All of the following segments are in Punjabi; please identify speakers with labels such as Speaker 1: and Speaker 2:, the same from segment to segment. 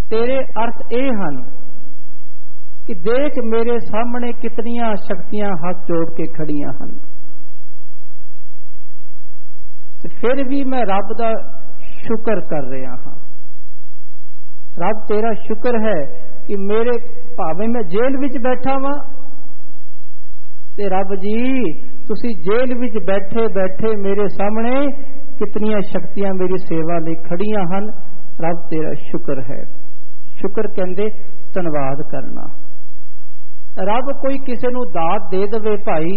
Speaker 1: तेरे अर्थ ये हैं कि देख मेरे सामने कितनियां शक्तियां हाथ जोड़ के खड़ियां हैं, फिर भी मैं रब दा शुक्र कर रहा हाँ। रब तेरा शुक्र है कि मेरे भावें मैं जेल विच बैठा वां ते रब जी तुसी जेल विच बैठे बैठे मेरे सामने कितनियां शक्तियां मेरी सेवा लई खड़ियां हैं। रब तेरा शुक्र है। शुक्र कहंदे धन्नवाद करना। रब कोई किसी नूं दात दे देवे भाई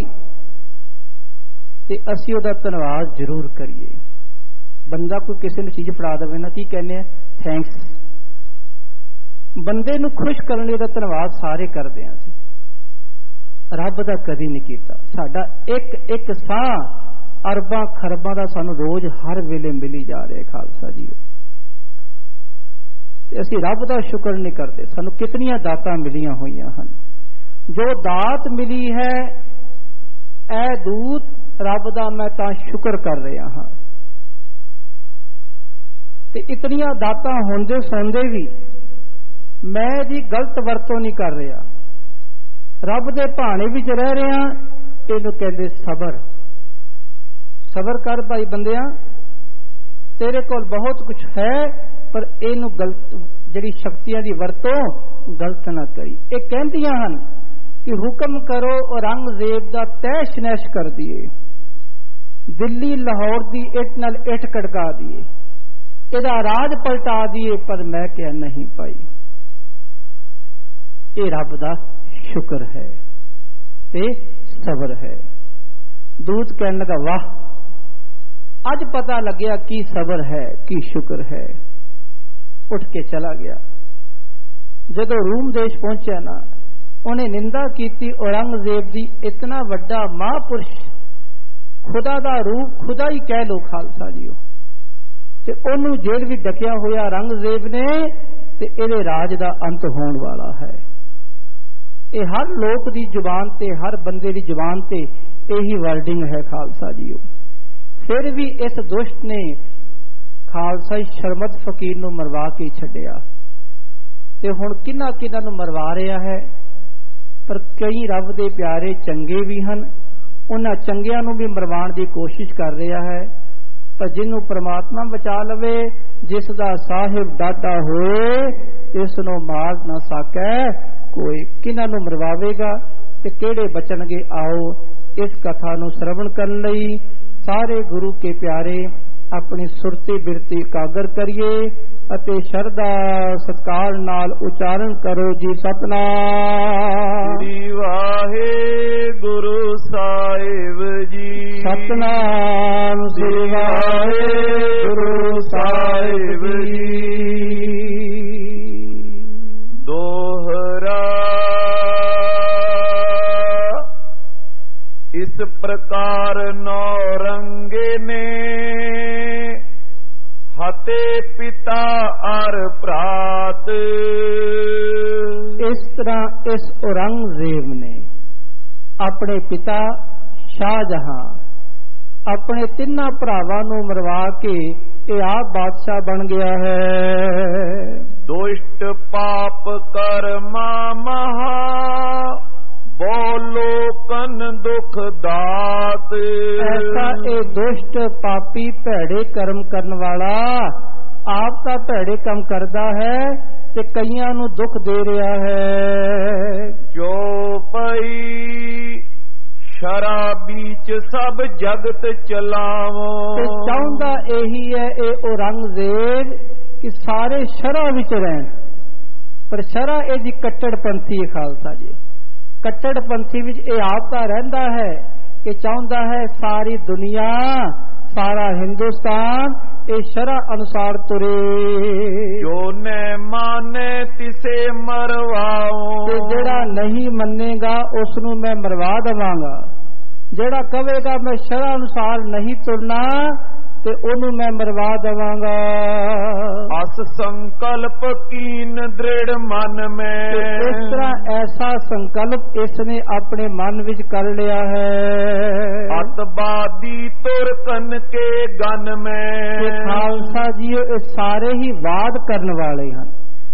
Speaker 1: ते असीं उहदा धन्नवाद जरूर करिए। बंदा कोई किसी नूं चीज़ फड़ा देवे ना, की कहने थैंक्स। बंदे नूं खुश करने लई उहदा धन्नवाद सारे करदे हां। रब दा कदी नहीं कीता। साडा एक एक साह अरबां खरबां दा सानूं रोज हर वेले मिली जा रहा है खालसा जी। असीं रब दा शुक्र नहीं करते। सानूं कितनियां दातां मिलियां होईयां हन। जो दात मिली है ऐ दूत रब दा मैं तां शुक्र कर रहा हाँ। ते इतनियां दातां होंदे सोंदे भी मैं दी गलत वरतों नहीं कर रहा। रब दे भाने विच रह रहा। इहनूं कहंदे सबर। सबर कर भाई बंदियां, तेरे कोल बहुत कुछ है पर इहनूं गलत जिहड़ी शक्तियां दी वरतों गलत ना करी। ये कहंदियां हन कि हुक्म करो औरंगजेब दा तैश नैश कर दिए, दिल्ली लाहौर दी इट नाल इट कड़का दिए, इहदा राज पलटा दिए, पर मैं क्या नहीं पाई। ये रब दा शुक्र है ते सबर है। दूत कहने लगा वाह, अज पता लग्या की सबर है की शुक्र है। उठ के चला गया। जदों रूम देश पहुंचा ना, उन्हें निंदा की औरंगजेब दी। इतना वड्डा महापुरुष, खुदा दा रूप, खुदा ही कह लो खालसा जी, ते ओनू जेल भी डकिया होया औरंगजेब ने, ते इहदे राज दा अंत होण वाला है। ये हर लोक दी जुबान ते हर बंदे दी जुबान ते यही वर्डिंग है खालसा जी। फिर भी इस दुष्ट ने खालसा शर्मद फकीर नूं मरवा के छड्डिया। ते हुण किन्ना किन्ना नूं मरवा रहा है। पर कई रब दे प्यारे चंगे भी हैं, उन्हां चंगियां नूं भी मरवाण दी कोशिश कर रहा है। पर जिन्हों परमात्मा बचा लवे, जिसदा साहिब डाडा होए, इसनों मार ना सकै कोई। किन्हां नूं मरवावेगा ते किहड़े बचणगे? आओ इस कथा नूं श्रवण करन लई सारे गुरु के प्यारे अपनी सुरती बिरती एकागर करिए अते शरदा सत्कार नाल उचारण करो जी। सतनाम श्री वाहेगुरु साहिब जी। सतनाम श्री वाहेगुरु साहिब जी। दोहरा इस प्रकार नौरंगे ने हते पिता और भ्रात। इस तरह इस औरंगजेब ने अपने पिता शाहजहां, अपने तिन्ना भरावां नूं मरवा के आप बादशाह बन गया है। दुष्ट पाप कर्मा महा बोलो कन दुख दात। ऐसा ए दुष्ट पापी भैड़े कर्म करने वाला आप तो भैड़े काम करता है ते कईयां नूं दुख दे रहा है। जो पई शराबी च सब जगत चलावो। चाहुंदा यही है ए औरंगजेब कि सारे शरा विच रहन, पर शरा इहदी कट्टड़पंथी है खालसा जी। कट्टड़पंथी विच ए आपदा रहिंदा है कि चाहुंदा है सारी दुनिया, सारा हिंदुस्तान ए शरा अनुसार तुरे। जो न माने तिसे मरवाओ। ते जेड़ा नहीं मनेगा उसनू मैं मरवा दवांगा। जेड़ा कहेगा मैं शरा अनुसार नहीं तुरना ते ओनू मैं मरवा दवांगा। अस संकल्प कीन दृढ़ मन में। इस तरह ऐसा संकल्प इसने अपने मन विच कर लिया है। अतवादी तुर कन के गन में। खालसा जी ये सारे ही वाद करने वाले हैं।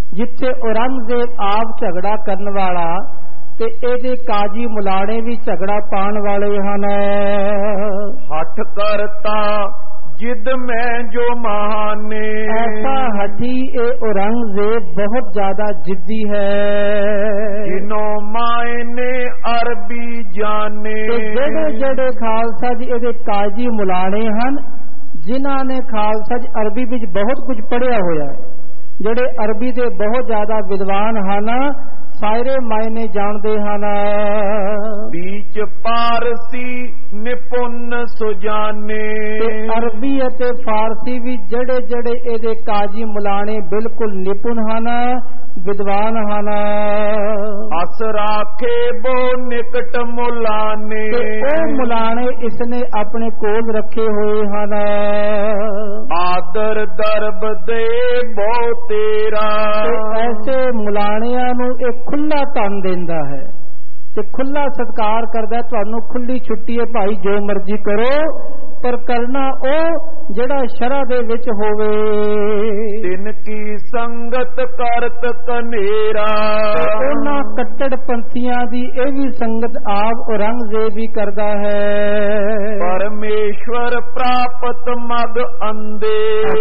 Speaker 1: ਜਿੱਥੇ ਔਰੰਗਜ਼ੇਬ ਆਪ ਝਗੜਾ ਕਰਨ ਵਾਲਾ ਤੇ ਇਹਦੇ ਕਾਜੀ ਮੁਲਾਣੇ ਵੀ ਝਗੜਾ ਪਾਉਣ ਵਾਲੇ ਹਨ।
Speaker 2: ਹੱਠ ਕਰਤਾ ਜਿਦ ਮੈਂ ਜੋ ਮਹਾਨੇ,
Speaker 1: ਐਸਾ ਹਠੀ ਇਹ ਔਰੰਗਜ਼ੇਬ ਬਹੁਤ ਜ਼ਿਆਦਾ ਜਿੱਦੀ ਹੈ।
Speaker 2: ਜਿਨੋ ਮਾਇਨੇ ਅਰਬੀ ਜਾਣੇ,
Speaker 1: ਜਿਹੜੇ ਜਿਹੜੇ ਖਾਲਸਾ ਜੀ ਇਹਦੇ ਕਾਜੀ ਮੁਲਾਣੇ ਹਨ, ਜਿਨ੍ਹਾਂ ਨੇ ਖਾਲਸਾ ਜੀ ਅਰਬੀ ਵਿੱਚ ਬਹੁਤ ਕੁਝ ਪੜ੍ਹਿਆ ਹੋਇਆ ਹੈ, ਜਿਹੜੇ ਅਰਬੀ ਦੇ ਬਹੁਤ ਜ਼ਿਆਦਾ ਵਿਦਵਾਨ ਹਨ, ਸਾਰੇ ਮਾਇਨੇ ਜਾਣਦੇ ਹਨ।
Speaker 2: ਵਿੱਚ ਪਾਰਸੀ ਨਿਪੁੰਨ ਸੁਜਾਨੇ,
Speaker 1: ਅਰਬੀ ਅਤੇ ਫਾਰਸੀ ਵੀ ਜਿਹੜੇ ਜਿਹੜੇ ਇਹਦੇ ਕਾਜੀ ਮੁਲਾਣੇ ਬਿਲਕੁਲ ਨਿਪੁੰਨ ਹਨ, ਵਿਦਵਾਨ ਹਨ।
Speaker 2: ਅਸ ਰਾਖੇ ਬੋ ਨਿਕਟ ਮੁਲਾਨੇ,
Speaker 1: ਉਹ ਮੁਲਾਣੇ ਇਸਨੇ ਆਪਣੇ ਕੋਲ ਰੱਖੇ ਹੋਏ ਹਨ।
Speaker 2: ਆਦਰ ਦਰਬ ਦੇ ਬੋ ਤੇਰਾ,
Speaker 1: ਐਸੇ ਮੁਲਾਣਿਆਂ ਨੂੰ ਇਹ ਖੁੱਲਾ ਧਨ ਦਿੰਦਾ ਹੈ ਤੇ ਖੁੱਲਾ ਸਤਿਕਾਰ ਕਰਦਾ। ਤੁਹਾਨੂੰ ਖੁੱਲੀ ਛੁੱਟੀ ਹੈ ਭਾਈ, ਜੋ ਮਰਜ਼ੀ ਕਰੋ, ਪਰ ਕਰਨਾ ਉਹ ਜਿਹੜਾ ਸ਼ਰਅ ਦੇ ਵਿੱਚ ਹੋਵੇ।
Speaker 2: ਤਿਨ ਕੀ ਸੰਗਤ ਕਰਤ ਕਨੇਰਾ,
Speaker 1: ਉਹਨਾਂ ਕੱਟੜ ਪੰਥੀਆਂ ਦੀ ਇਹ ਵੀ ਸੰਗਤ ਆਪ ਔਰੰਗਜ਼ੇਬ ਵੀ ਕਰਦਾ ਹੈ।
Speaker 2: ਪਰਮੇਸ਼ਵਰ ਪ੍ਰਾਪਤ ਮਗ ਅੰਦੇ,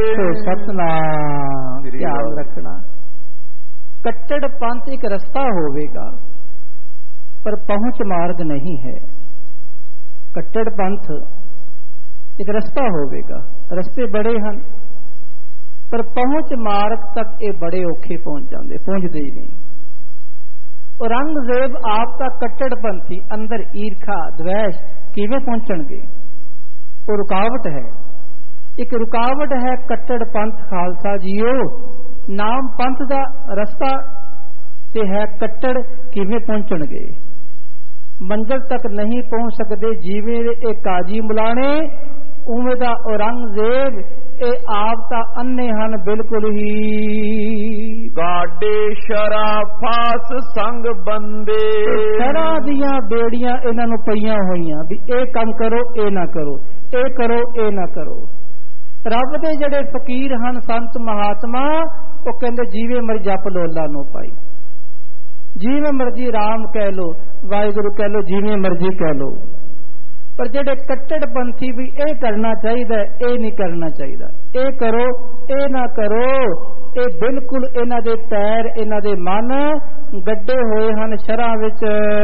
Speaker 1: ਸਤਨਾਮ, ਧਿਆਨ ਰੱਖਣਾ। ਕੱਟੜ ਪੰਥ ਇੱਕ ਰਸਤਾ ਹੋਵੇਗਾ ਪਰ ਪਹੁੰਚ ਮਾਰਗ ਨਹੀਂ ਹੈ। ਕੱਟੜ ਪੰਥ ਇੱਕ ਰਸਤਾ ਹੋਵੇਗਾ, ਰਸਤੇ ਬੜੇ ਹਨ ਪਰ ਪਹੁੰਚ ਮਾਰਗ ਤੱਕ ਇਹ ਬੜੇ ਔਖੇ ਪਹੁੰਚਦੇ ਹੀ ਨਹੀਂ। ਔਰੰਗਜ਼ੇਬ ਆਪ ਦਾ ਕੱਟੜ ਪੰਥੀ ਅੰਦਰ ਈਰਖਾ ਦਵੈਸ਼ ਕਿਵੇਂ ਪਹੁੰਚਣਗੇ? ਉਹ ਰੁਕਾਵਟ ਹੈ, ਇੱਕ ਰੁਕਾਵਟ ਹੈ ਕੱਟੜ ਪੰਥ। ਖਾਲਸਾ ਜੀਓ, ਨਾਮ ਪੰਥ ਦਾ ਰਸਤਾ ਤੇ ਹੈ ਕੱਟੜ, ਕਿਵੇਂ ਪਹੁੰਚਣਗੇ? ਮੰਜ਼ਿਲ ਤੱਕ ਨਹੀਂ ਪਹੁੰਚ ਸਕਦੇ। ਜਿਵੇਂ ਇਹ ਕਾਜੀ ਮੁਲਾਣੇ, ਉਵੇਂ ਦਾ ਔਰੰਗਜ਼ੇਬ, ਇਹ ਆਪ ਤਾਂ ਅੰਨੇ ਹਨ ਬਿਲਕੁਲ ਹੀ।
Speaker 2: ਗਾਡੇ ਸ਼ਰਾਫਾਸ ਸੰਗ ਬੰਦੇ,
Speaker 1: ਸ਼ਰਾਂ ਦੀਆਂ ਬੇੜੀਆਂ ਇਹਨਾਂ ਨੂੰ ਪਈਆਂ ਹੋਈਆਂ ਵੀ ਇਹ ਕੰਮ ਕਰੋ, ਇਹ ਨਾ ਕਰੋ, ਇਹ ਕਰੋ, ਇਹ ਨਾ ਕਰੋ। ਰੱਬ ਦੇ ਜਿਹੜੇ ਫਕੀਰ ਹਨ, ਸੰਤ ਮਹਾਤਮਾ, ਉਹ ਕਹਿੰਦੇ ਜਿਵੇਂ ਮਰਜ਼ੀ ਜਪ ਲੋ ਅੱਲਾ ਨੂੰ ਪਾਈ, ਜਿਵੇਂ ਮਰਜ਼ੀ ਰਾਮ ਕਹਿ ਲੋ, ਵਾਹਿਗੁਰੂ ਕਹਿ ਲੋ, ਜਿਵੇਂ ਮਰਜ਼ੀ ਕਹਿ ਲੋ। ਪਰ ਜਿਹੜੇ ਕੱਟੜ ਪੰਥੀ ਵੀ ਇਹ ਕਰਨਾ ਚਾਹੀਦਾ, ਇਹ ਨਹੀਂ ਕਰਨਾ ਚਾਹੀਦਾ, ਇਹ ਕਰੋ, ਇਹ ਨਾ ਕਰੋ। ਇਹ ਬਿਲਕੁਲ ਇਹਨਾਂ ਦੇ ਪੈਰ, ਇਹਨਾਂ ਦੇ ਮਨ ਗੱਡੇ ਹੋਏ ਹਨ ਸ਼ਰਾਂ ਵਿੱਚ।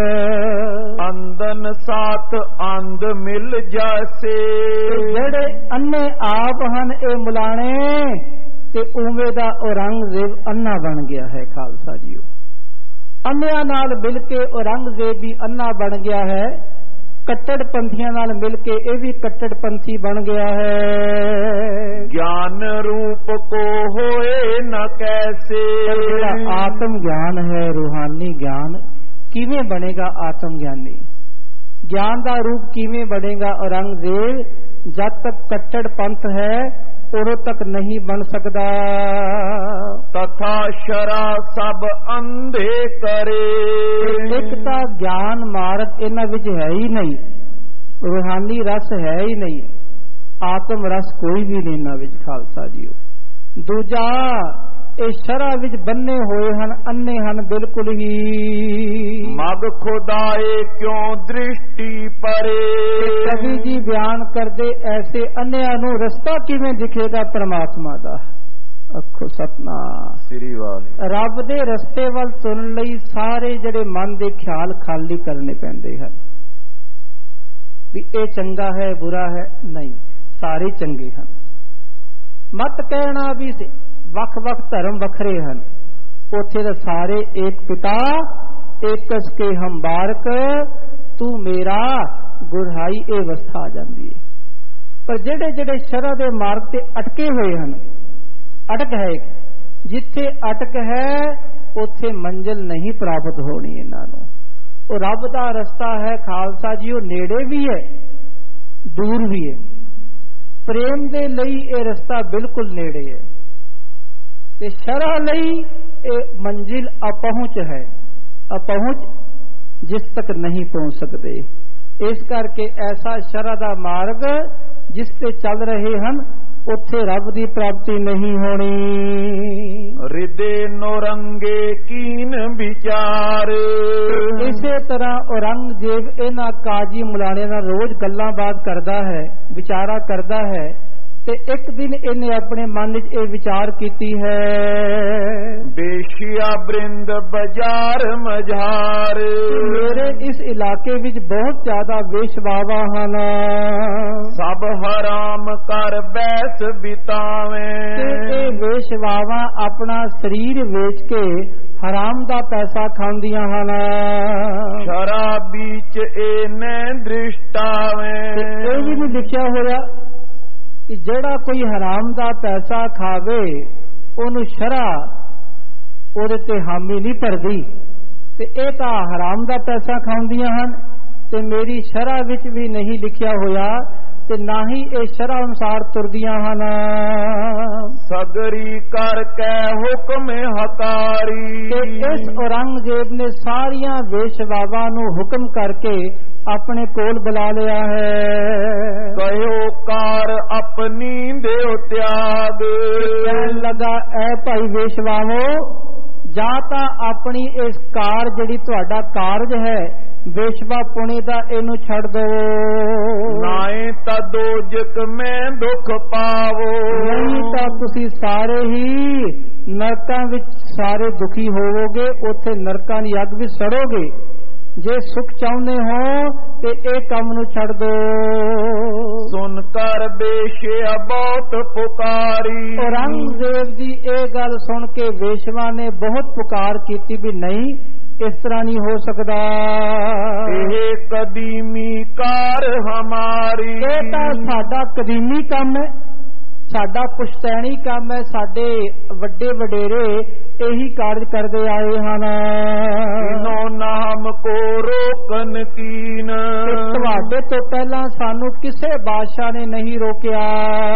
Speaker 2: ਅੰਦਨ ਸਾਥ ਅੰਧ ਮਿਲ ਜਾਸੇ,
Speaker 1: ਜਿਹੜੇ ਅੰਨੇ ਆਪ ਹਨ ਇਹ ਮੁਲਾਣੇ, ਤੇ ਉਵੇਂ ਦਾ ਔਰੰਗਜ਼ੇਬ ਅੰਨਾ ਬਣ ਗਿਆ ਹੈ। ਖਾਲਸਾ ਜੀਓ, ਅੰਨਿਆਂ ਨਾਲ ਮਿਲ ਕੇ ਔਰੰਗਜ਼ੇਬ ਵੀ ਅੰਨਾ ਬਣ ਗਿਆ ਹੈ, ਕੱਟੜ ਪੰਥੀਆਂ ਨਾਲ ਮਿਲ ਕੇ ਇਹ ਵੀ ਕੱਟੜ ਪੰਥੀ ਬਣ ਗਿਆ ਹੈ।
Speaker 2: ਗਿਆਨ ਰੂਪ ਕੋ ਹੋਏ ਨ ਕੈਸੇ,
Speaker 1: ਜਿਹੜਾ ਆਤਮ ਗਿਆਨ ਹੈ, ਰੂਹਾਨੀ ਗਿਆਨ, ਕਿਵੇਂ ਬਣੇਗਾ ਆਤਮ ਗਿਆਨੀ? ਗਿਆਨ ਦਾ ਰੂਪ ਕਿਵੇਂ ਬਣੇਗਾ ਔਰੰਗਜ਼ੇਬ? ਜਦ ਤੱਕ ਕੱਟੜ ਪੰਥ ਹੈ ਉਦੋਂ ਤੱਕ ਨਹੀਂ ਬਣ ਸਕਦਾ।
Speaker 2: ਤਥਾ ਸ਼ਰਾ ਸਭ ਅੰਧੇ ਕਰੇ,
Speaker 1: ਇੱਕ ਤਾਂ ਗਿਆਨ ਮਾਰਗ ਇਹਨਾਂ ਵਿੱਚ ਹੈ ਹੀ ਨਹੀਂ, ਰੂਹਾਨੀ ਰਸ ਹੈ ਹੀ ਨਹੀਂ, ਆਤਮ ਰਸ ਕੋਈ ਵੀ ਨਹੀਂ ਇਹਨਾਂ ਵਿੱਚ। ਖਾਲਸਾ ਜੀਓ, ਦੂਜਾ ਇਹ ਸ਼ਰਾ ਵਿੱਚ ਬੰਨੇ ਹੋਏ ਹਨ, ਅੰਨੇ ਹਨ ਬਿਲਕੁਲ ਹੀ।
Speaker 2: ਮਗ ਖੁਦਾਏ ਕਿਉਂ ਦ੍ਰਿਸ਼ਟੀ ਪਰੇ,
Speaker 1: ਕਵੀ ਜੀ ਬਿਆਨ ਕਰਦੇ ਐਸੇ ਅੰਨਿਆਂ ਨੂੰ ਰਸਤਾ ਕਿਵੇਂ ਦਿਖੇਗਾ ਪਰਮਾਤਮਾ ਦਾ? ਅੱਖੋ ਸਤਨਾਮ
Speaker 2: ਸ੍ਰੀ ਵਾਹਿਗੁਰੂ।
Speaker 1: ਰੱਬ ਦੇ ਰਸਤੇ ਵੱਲ ਤੁਰਨ ਲਈ ਸਾਰੇ ਜਿਹੜੇ ਮਨ ਦੇ ਖਿਆਲ ਖਾਲੀ ਕਰਨੇ ਪੈਂਦੇ ਹਨ ਵੀ ਇਹ ਚੰਗਾ ਹੈ, ਬੁਰਾ ਹੈ, ਨਹੀਂ, ਸਾਰੇ ਚੰਗੇ ਹਨ। ਮਤ ਕਹਿਣਾ ਵੀ ਵੱਖ-ਵੱਖ ਧਰਮ ਵੱਖਰੇ ਹਨ, ਉੱਥੇ ਤਾਂ ਸਾਰੇ ਏਕ ਪਿਤਾ ਏਕਸ ਕੇ ਹਮ ਬਾਰਕ, ਤੂੰ ਮੇਰਾ ਗੁਰਹਾਈ ਇਹ ਅਵਸਥਾ ਆ ਜਾਂਦੀ ਹੈ। ਪਰ ਜਿਹੜੇ ਜਿਹੜੇ ਸ਼ਰਅ ਦੇ ਮਾਰਗ ਤੇ ਅਟਕੇ ਹੋਏ ਹਨ, ਅਟਕ ਹੈ, ਜਿੱਥੇ ਅਟਕ ਹੈ ਉੱਥੇ ਮੰਜ਼ਿਲ ਨਹੀਂ ਪ੍ਰਾਪਤ ਹੋਣੀ ਇਹਨਾਂ ਨੂੰ। ਉਹ ਰੱਬ ਦਾ ਰਸਤਾ ਹੈ ਖਾਲਸਾ ਜੀ, ਉਹ ਨੇੜੇ ਵੀ ਹੈ ਦੂਰ ਵੀ ਹੈ। ਪ੍ਰੇਮ ਦੇ ਲਈ ਇਹ ਰਸਤਾ ਬਿਲਕੁਲ ਨੇੜੇ ਹੈ ਤੇ ਸ਼ਰਅ ਲਈ ਇਹ ਮੰਜ਼ਿਲ ਅਪਹੁੰਚ ਹੈ, ਅਪਹੁੰਚ ਜਿਸ ਤੱਕ ਨਹੀਂ ਪਹੁੰਚ ਸਕਦੇ। ਇਸ ਕਰਕੇ ਐਸਾ ਸ਼ਰਅ ਦਾ ਮਾਰਗ ਜਿਸ ਤੇ ਚੱਲ ਰਹੇ ਹਨ ਉੱਥੇ ਰੱਬ ਦੀ ਪ੍ਰਾਪਤੀ ਨਹੀਂ ਹੋਣੀ।
Speaker 2: ਰਿਦ ਦੇ ਨੌਰੰਗੇ ਕੀਨ ਵਿਚਾਰ।
Speaker 1: ਇਸੇ ਤਰ੍ਹਾਂ ਔਰੰਗਜ਼ੇਬ ਇਹਨਾਂ ਕਾਜੀ ਮੁਲਾਣਿਆਂ ਨਾਲ ਰੋਜ਼ ਗੱਲਾਂ ਬਾਤ ਕਰਦਾ ਹੈ, ਵਿਚਾਰਾ ਕਰਦਾ ਹੈ। ਤੇ ਇੱਕ ਦਿਨ ਇਹਨੇ ਆਪਣੇ ਮਨ ਵਿੱਚ ਇਹ ਵਿਚਾਰ ਕੀਤੀ ਹੈ,
Speaker 2: ਬੇਸ਼ੀਆ ਬ੍ਰਿੰਦ ਬਾਜ਼ਾਰ ਮਝਾਰ।
Speaker 1: ਮੇਰੇ ਇਸ ਇਲਾਕੇ ਵਿੱਚ ਬਹੁਤ ਜ਼ਿਆਦਾ ਵੇਸ਼ਵਾਵਾਂ ਹਨ,
Speaker 2: ਸਭ ਹਰਾਮ ਕਰ ਬੈਸ ਬਿਤਾਵੇਂ।
Speaker 1: ਤੇ ਇਹ ਵੇਸ਼ਵਾਵਾਂ ਆਪਣਾ ਸਰੀਰ ਵੇਚ ਕੇ ਹਰਾਮ ਦਾ ਪੈਸਾ ਖਾਂਦੀਆਂ ਹਨ।
Speaker 2: ਸ਼ਰਾਬੀ ਚ ਇਹਨੇ ਦ੍ਰਿਸ਼ਟਾਵੇਂ।
Speaker 1: ਇਹ ਵੀ ਨਹੀਂ ਲਿਖਿਆ ਹੋਇਆ ਕਿ ਜਿਹੜਾ ਕੋਈ ਹਰਾਮ ਦਾ ਪੈਸਾ ਖਾਵੇ ਉਹਨੂੰ ਸ਼ਰਅ ਉਹਦੇ ਤੇ ਹਾਮੀ ਨਹੀਂ ਭਰਦੀ। ਤੇ ਇਹ ਤਾਂ ਹਰਾਮ ਦਾ ਪੈਸਾ ਖਾਂਦੀਆਂ ਹਨ ਤੇ ਮੇਰੀ ਸ਼ਰਅ ਵਿੱਚ ਵੀ ਨਹੀਂ ਲਿਖਿਆ ਹੋਇਆ ਤੇ ਨਾ ਹੀ ਇਹ ਸ਼ਰਅ ਅਨੁਸਾਰ ਤੁਰਦੀਆਂ ਹਨ।
Speaker 2: ਸਗਰੀ ਕਰਕੇ ਹੁਕਮ ਹਕਾਰੀ।
Speaker 1: ਤੇ ਇਸ ਔਰੰਗਜ਼ੇਬ ਨੇ ਸਾਰੀਆਂ ਵੇਸ਼ਵਾਵਾਂ ਨੂੰ ਹੁਕਮ ਕਰਕੇ ਆਪਣੇ ਕੋਲ ਬੁਲਾ ਲਿਆ ਹੈ।
Speaker 2: ਕਹਿਓ ਕਾਰ ਆਪਣੀ ਦਿਓ ਤਿਆਗ।
Speaker 1: ਕਹਿਣ ਲੱਗਾ, ਐ ਭਾਈ ਵੇਸ਼ਵਾਵੋ, ਜਾਂ ਤਾਂ ਆਪਣੀ ਇਸ ਕਾਰ ਜਿਹੜੀ ਤੁਹਾਡਾ ਕਾਰਜ ਹੈ ਵੇਸ਼ਵਾ ਪੁਣੇ ਦਾ ਇਹਨੂੰ ਛੱਡ ਦਿਓ,
Speaker 2: ਨਾਏ ਤਾਂ ਦੋਜਕ ਮੈਂ ਦੁੱਖ ਪਾਵੋ।
Speaker 1: ਨਹੀਂ ਤਾਂ ਤੁਸੀਂ ਸਾਰੇ ਹੀ ਨਰਕਾਂ ਵਿੱਚ ਸਾਰੇ ਦੁਖੀ ਹੋਵੋਗੇ, ਉੱਥੇ ਨਰਕਾਂ ਦੀ ਅੱਗ ਵਿੱਚ ਸੜੋਗੇ। ਜੇ ਸੁਖ ਚਾਹੁੰਦੇ ਹੋ ਤੇ ਇਹ ਕੰਮ ਨੂੰ ਛੱਡ ਦੋ।
Speaker 2: ਸੁਨ ਕਰ ਬੇਸ਼ਿਆ ਬਹੁਤ ਪੁਕਾਰੀ।
Speaker 1: ਔਰੰਗਜ਼ੇਬ ਦੀ ਇਹ ਗੱਲ ਸੁਣ ਕੇ ਵੇਸ਼ਵਾ ਨੇ ਬਹੁਤ ਪੁਕਾਰ ਕੀਤੀ ਵੀ ਨਹੀਂ, ਇਸ ਤਰ੍ਹਾਂ ਨਹੀਂ ਹੋ ਸਕਦਾ।
Speaker 2: ਇਹ ਕਦੀਮੀ ਕਾਰ ਹਮਾਰੀ।
Speaker 1: ਇਹ ਤਾਂ ਸਾਡਾ ਕਦੀਮੀ ਕੰਮ ਹੈ, ਸਾਡਾ ਪੁਸ਼ਤੈਣੀ ਕੰਮ ਹੈ। ਸਾਡੇ ਵੱਡੇ ਵਡੇਰੇ ਇਹੀ ਕਾਰਜ ਕਰਦੇ ਆਏ ਹਨ।
Speaker 2: ਨੋ ਨਾਮ ਕੋ ਰੋਕਨ ਕੀਨ।
Speaker 1: ਤੁਹਾਡੇ ਤੋਂ ਪਹਿਲਾਂ ਸਾਨੂੰ ਕਿਸੇ ਬਾਦਸ਼ਾਹ ਨੇ ਨਹੀਂ ਰੋਕਿਆ।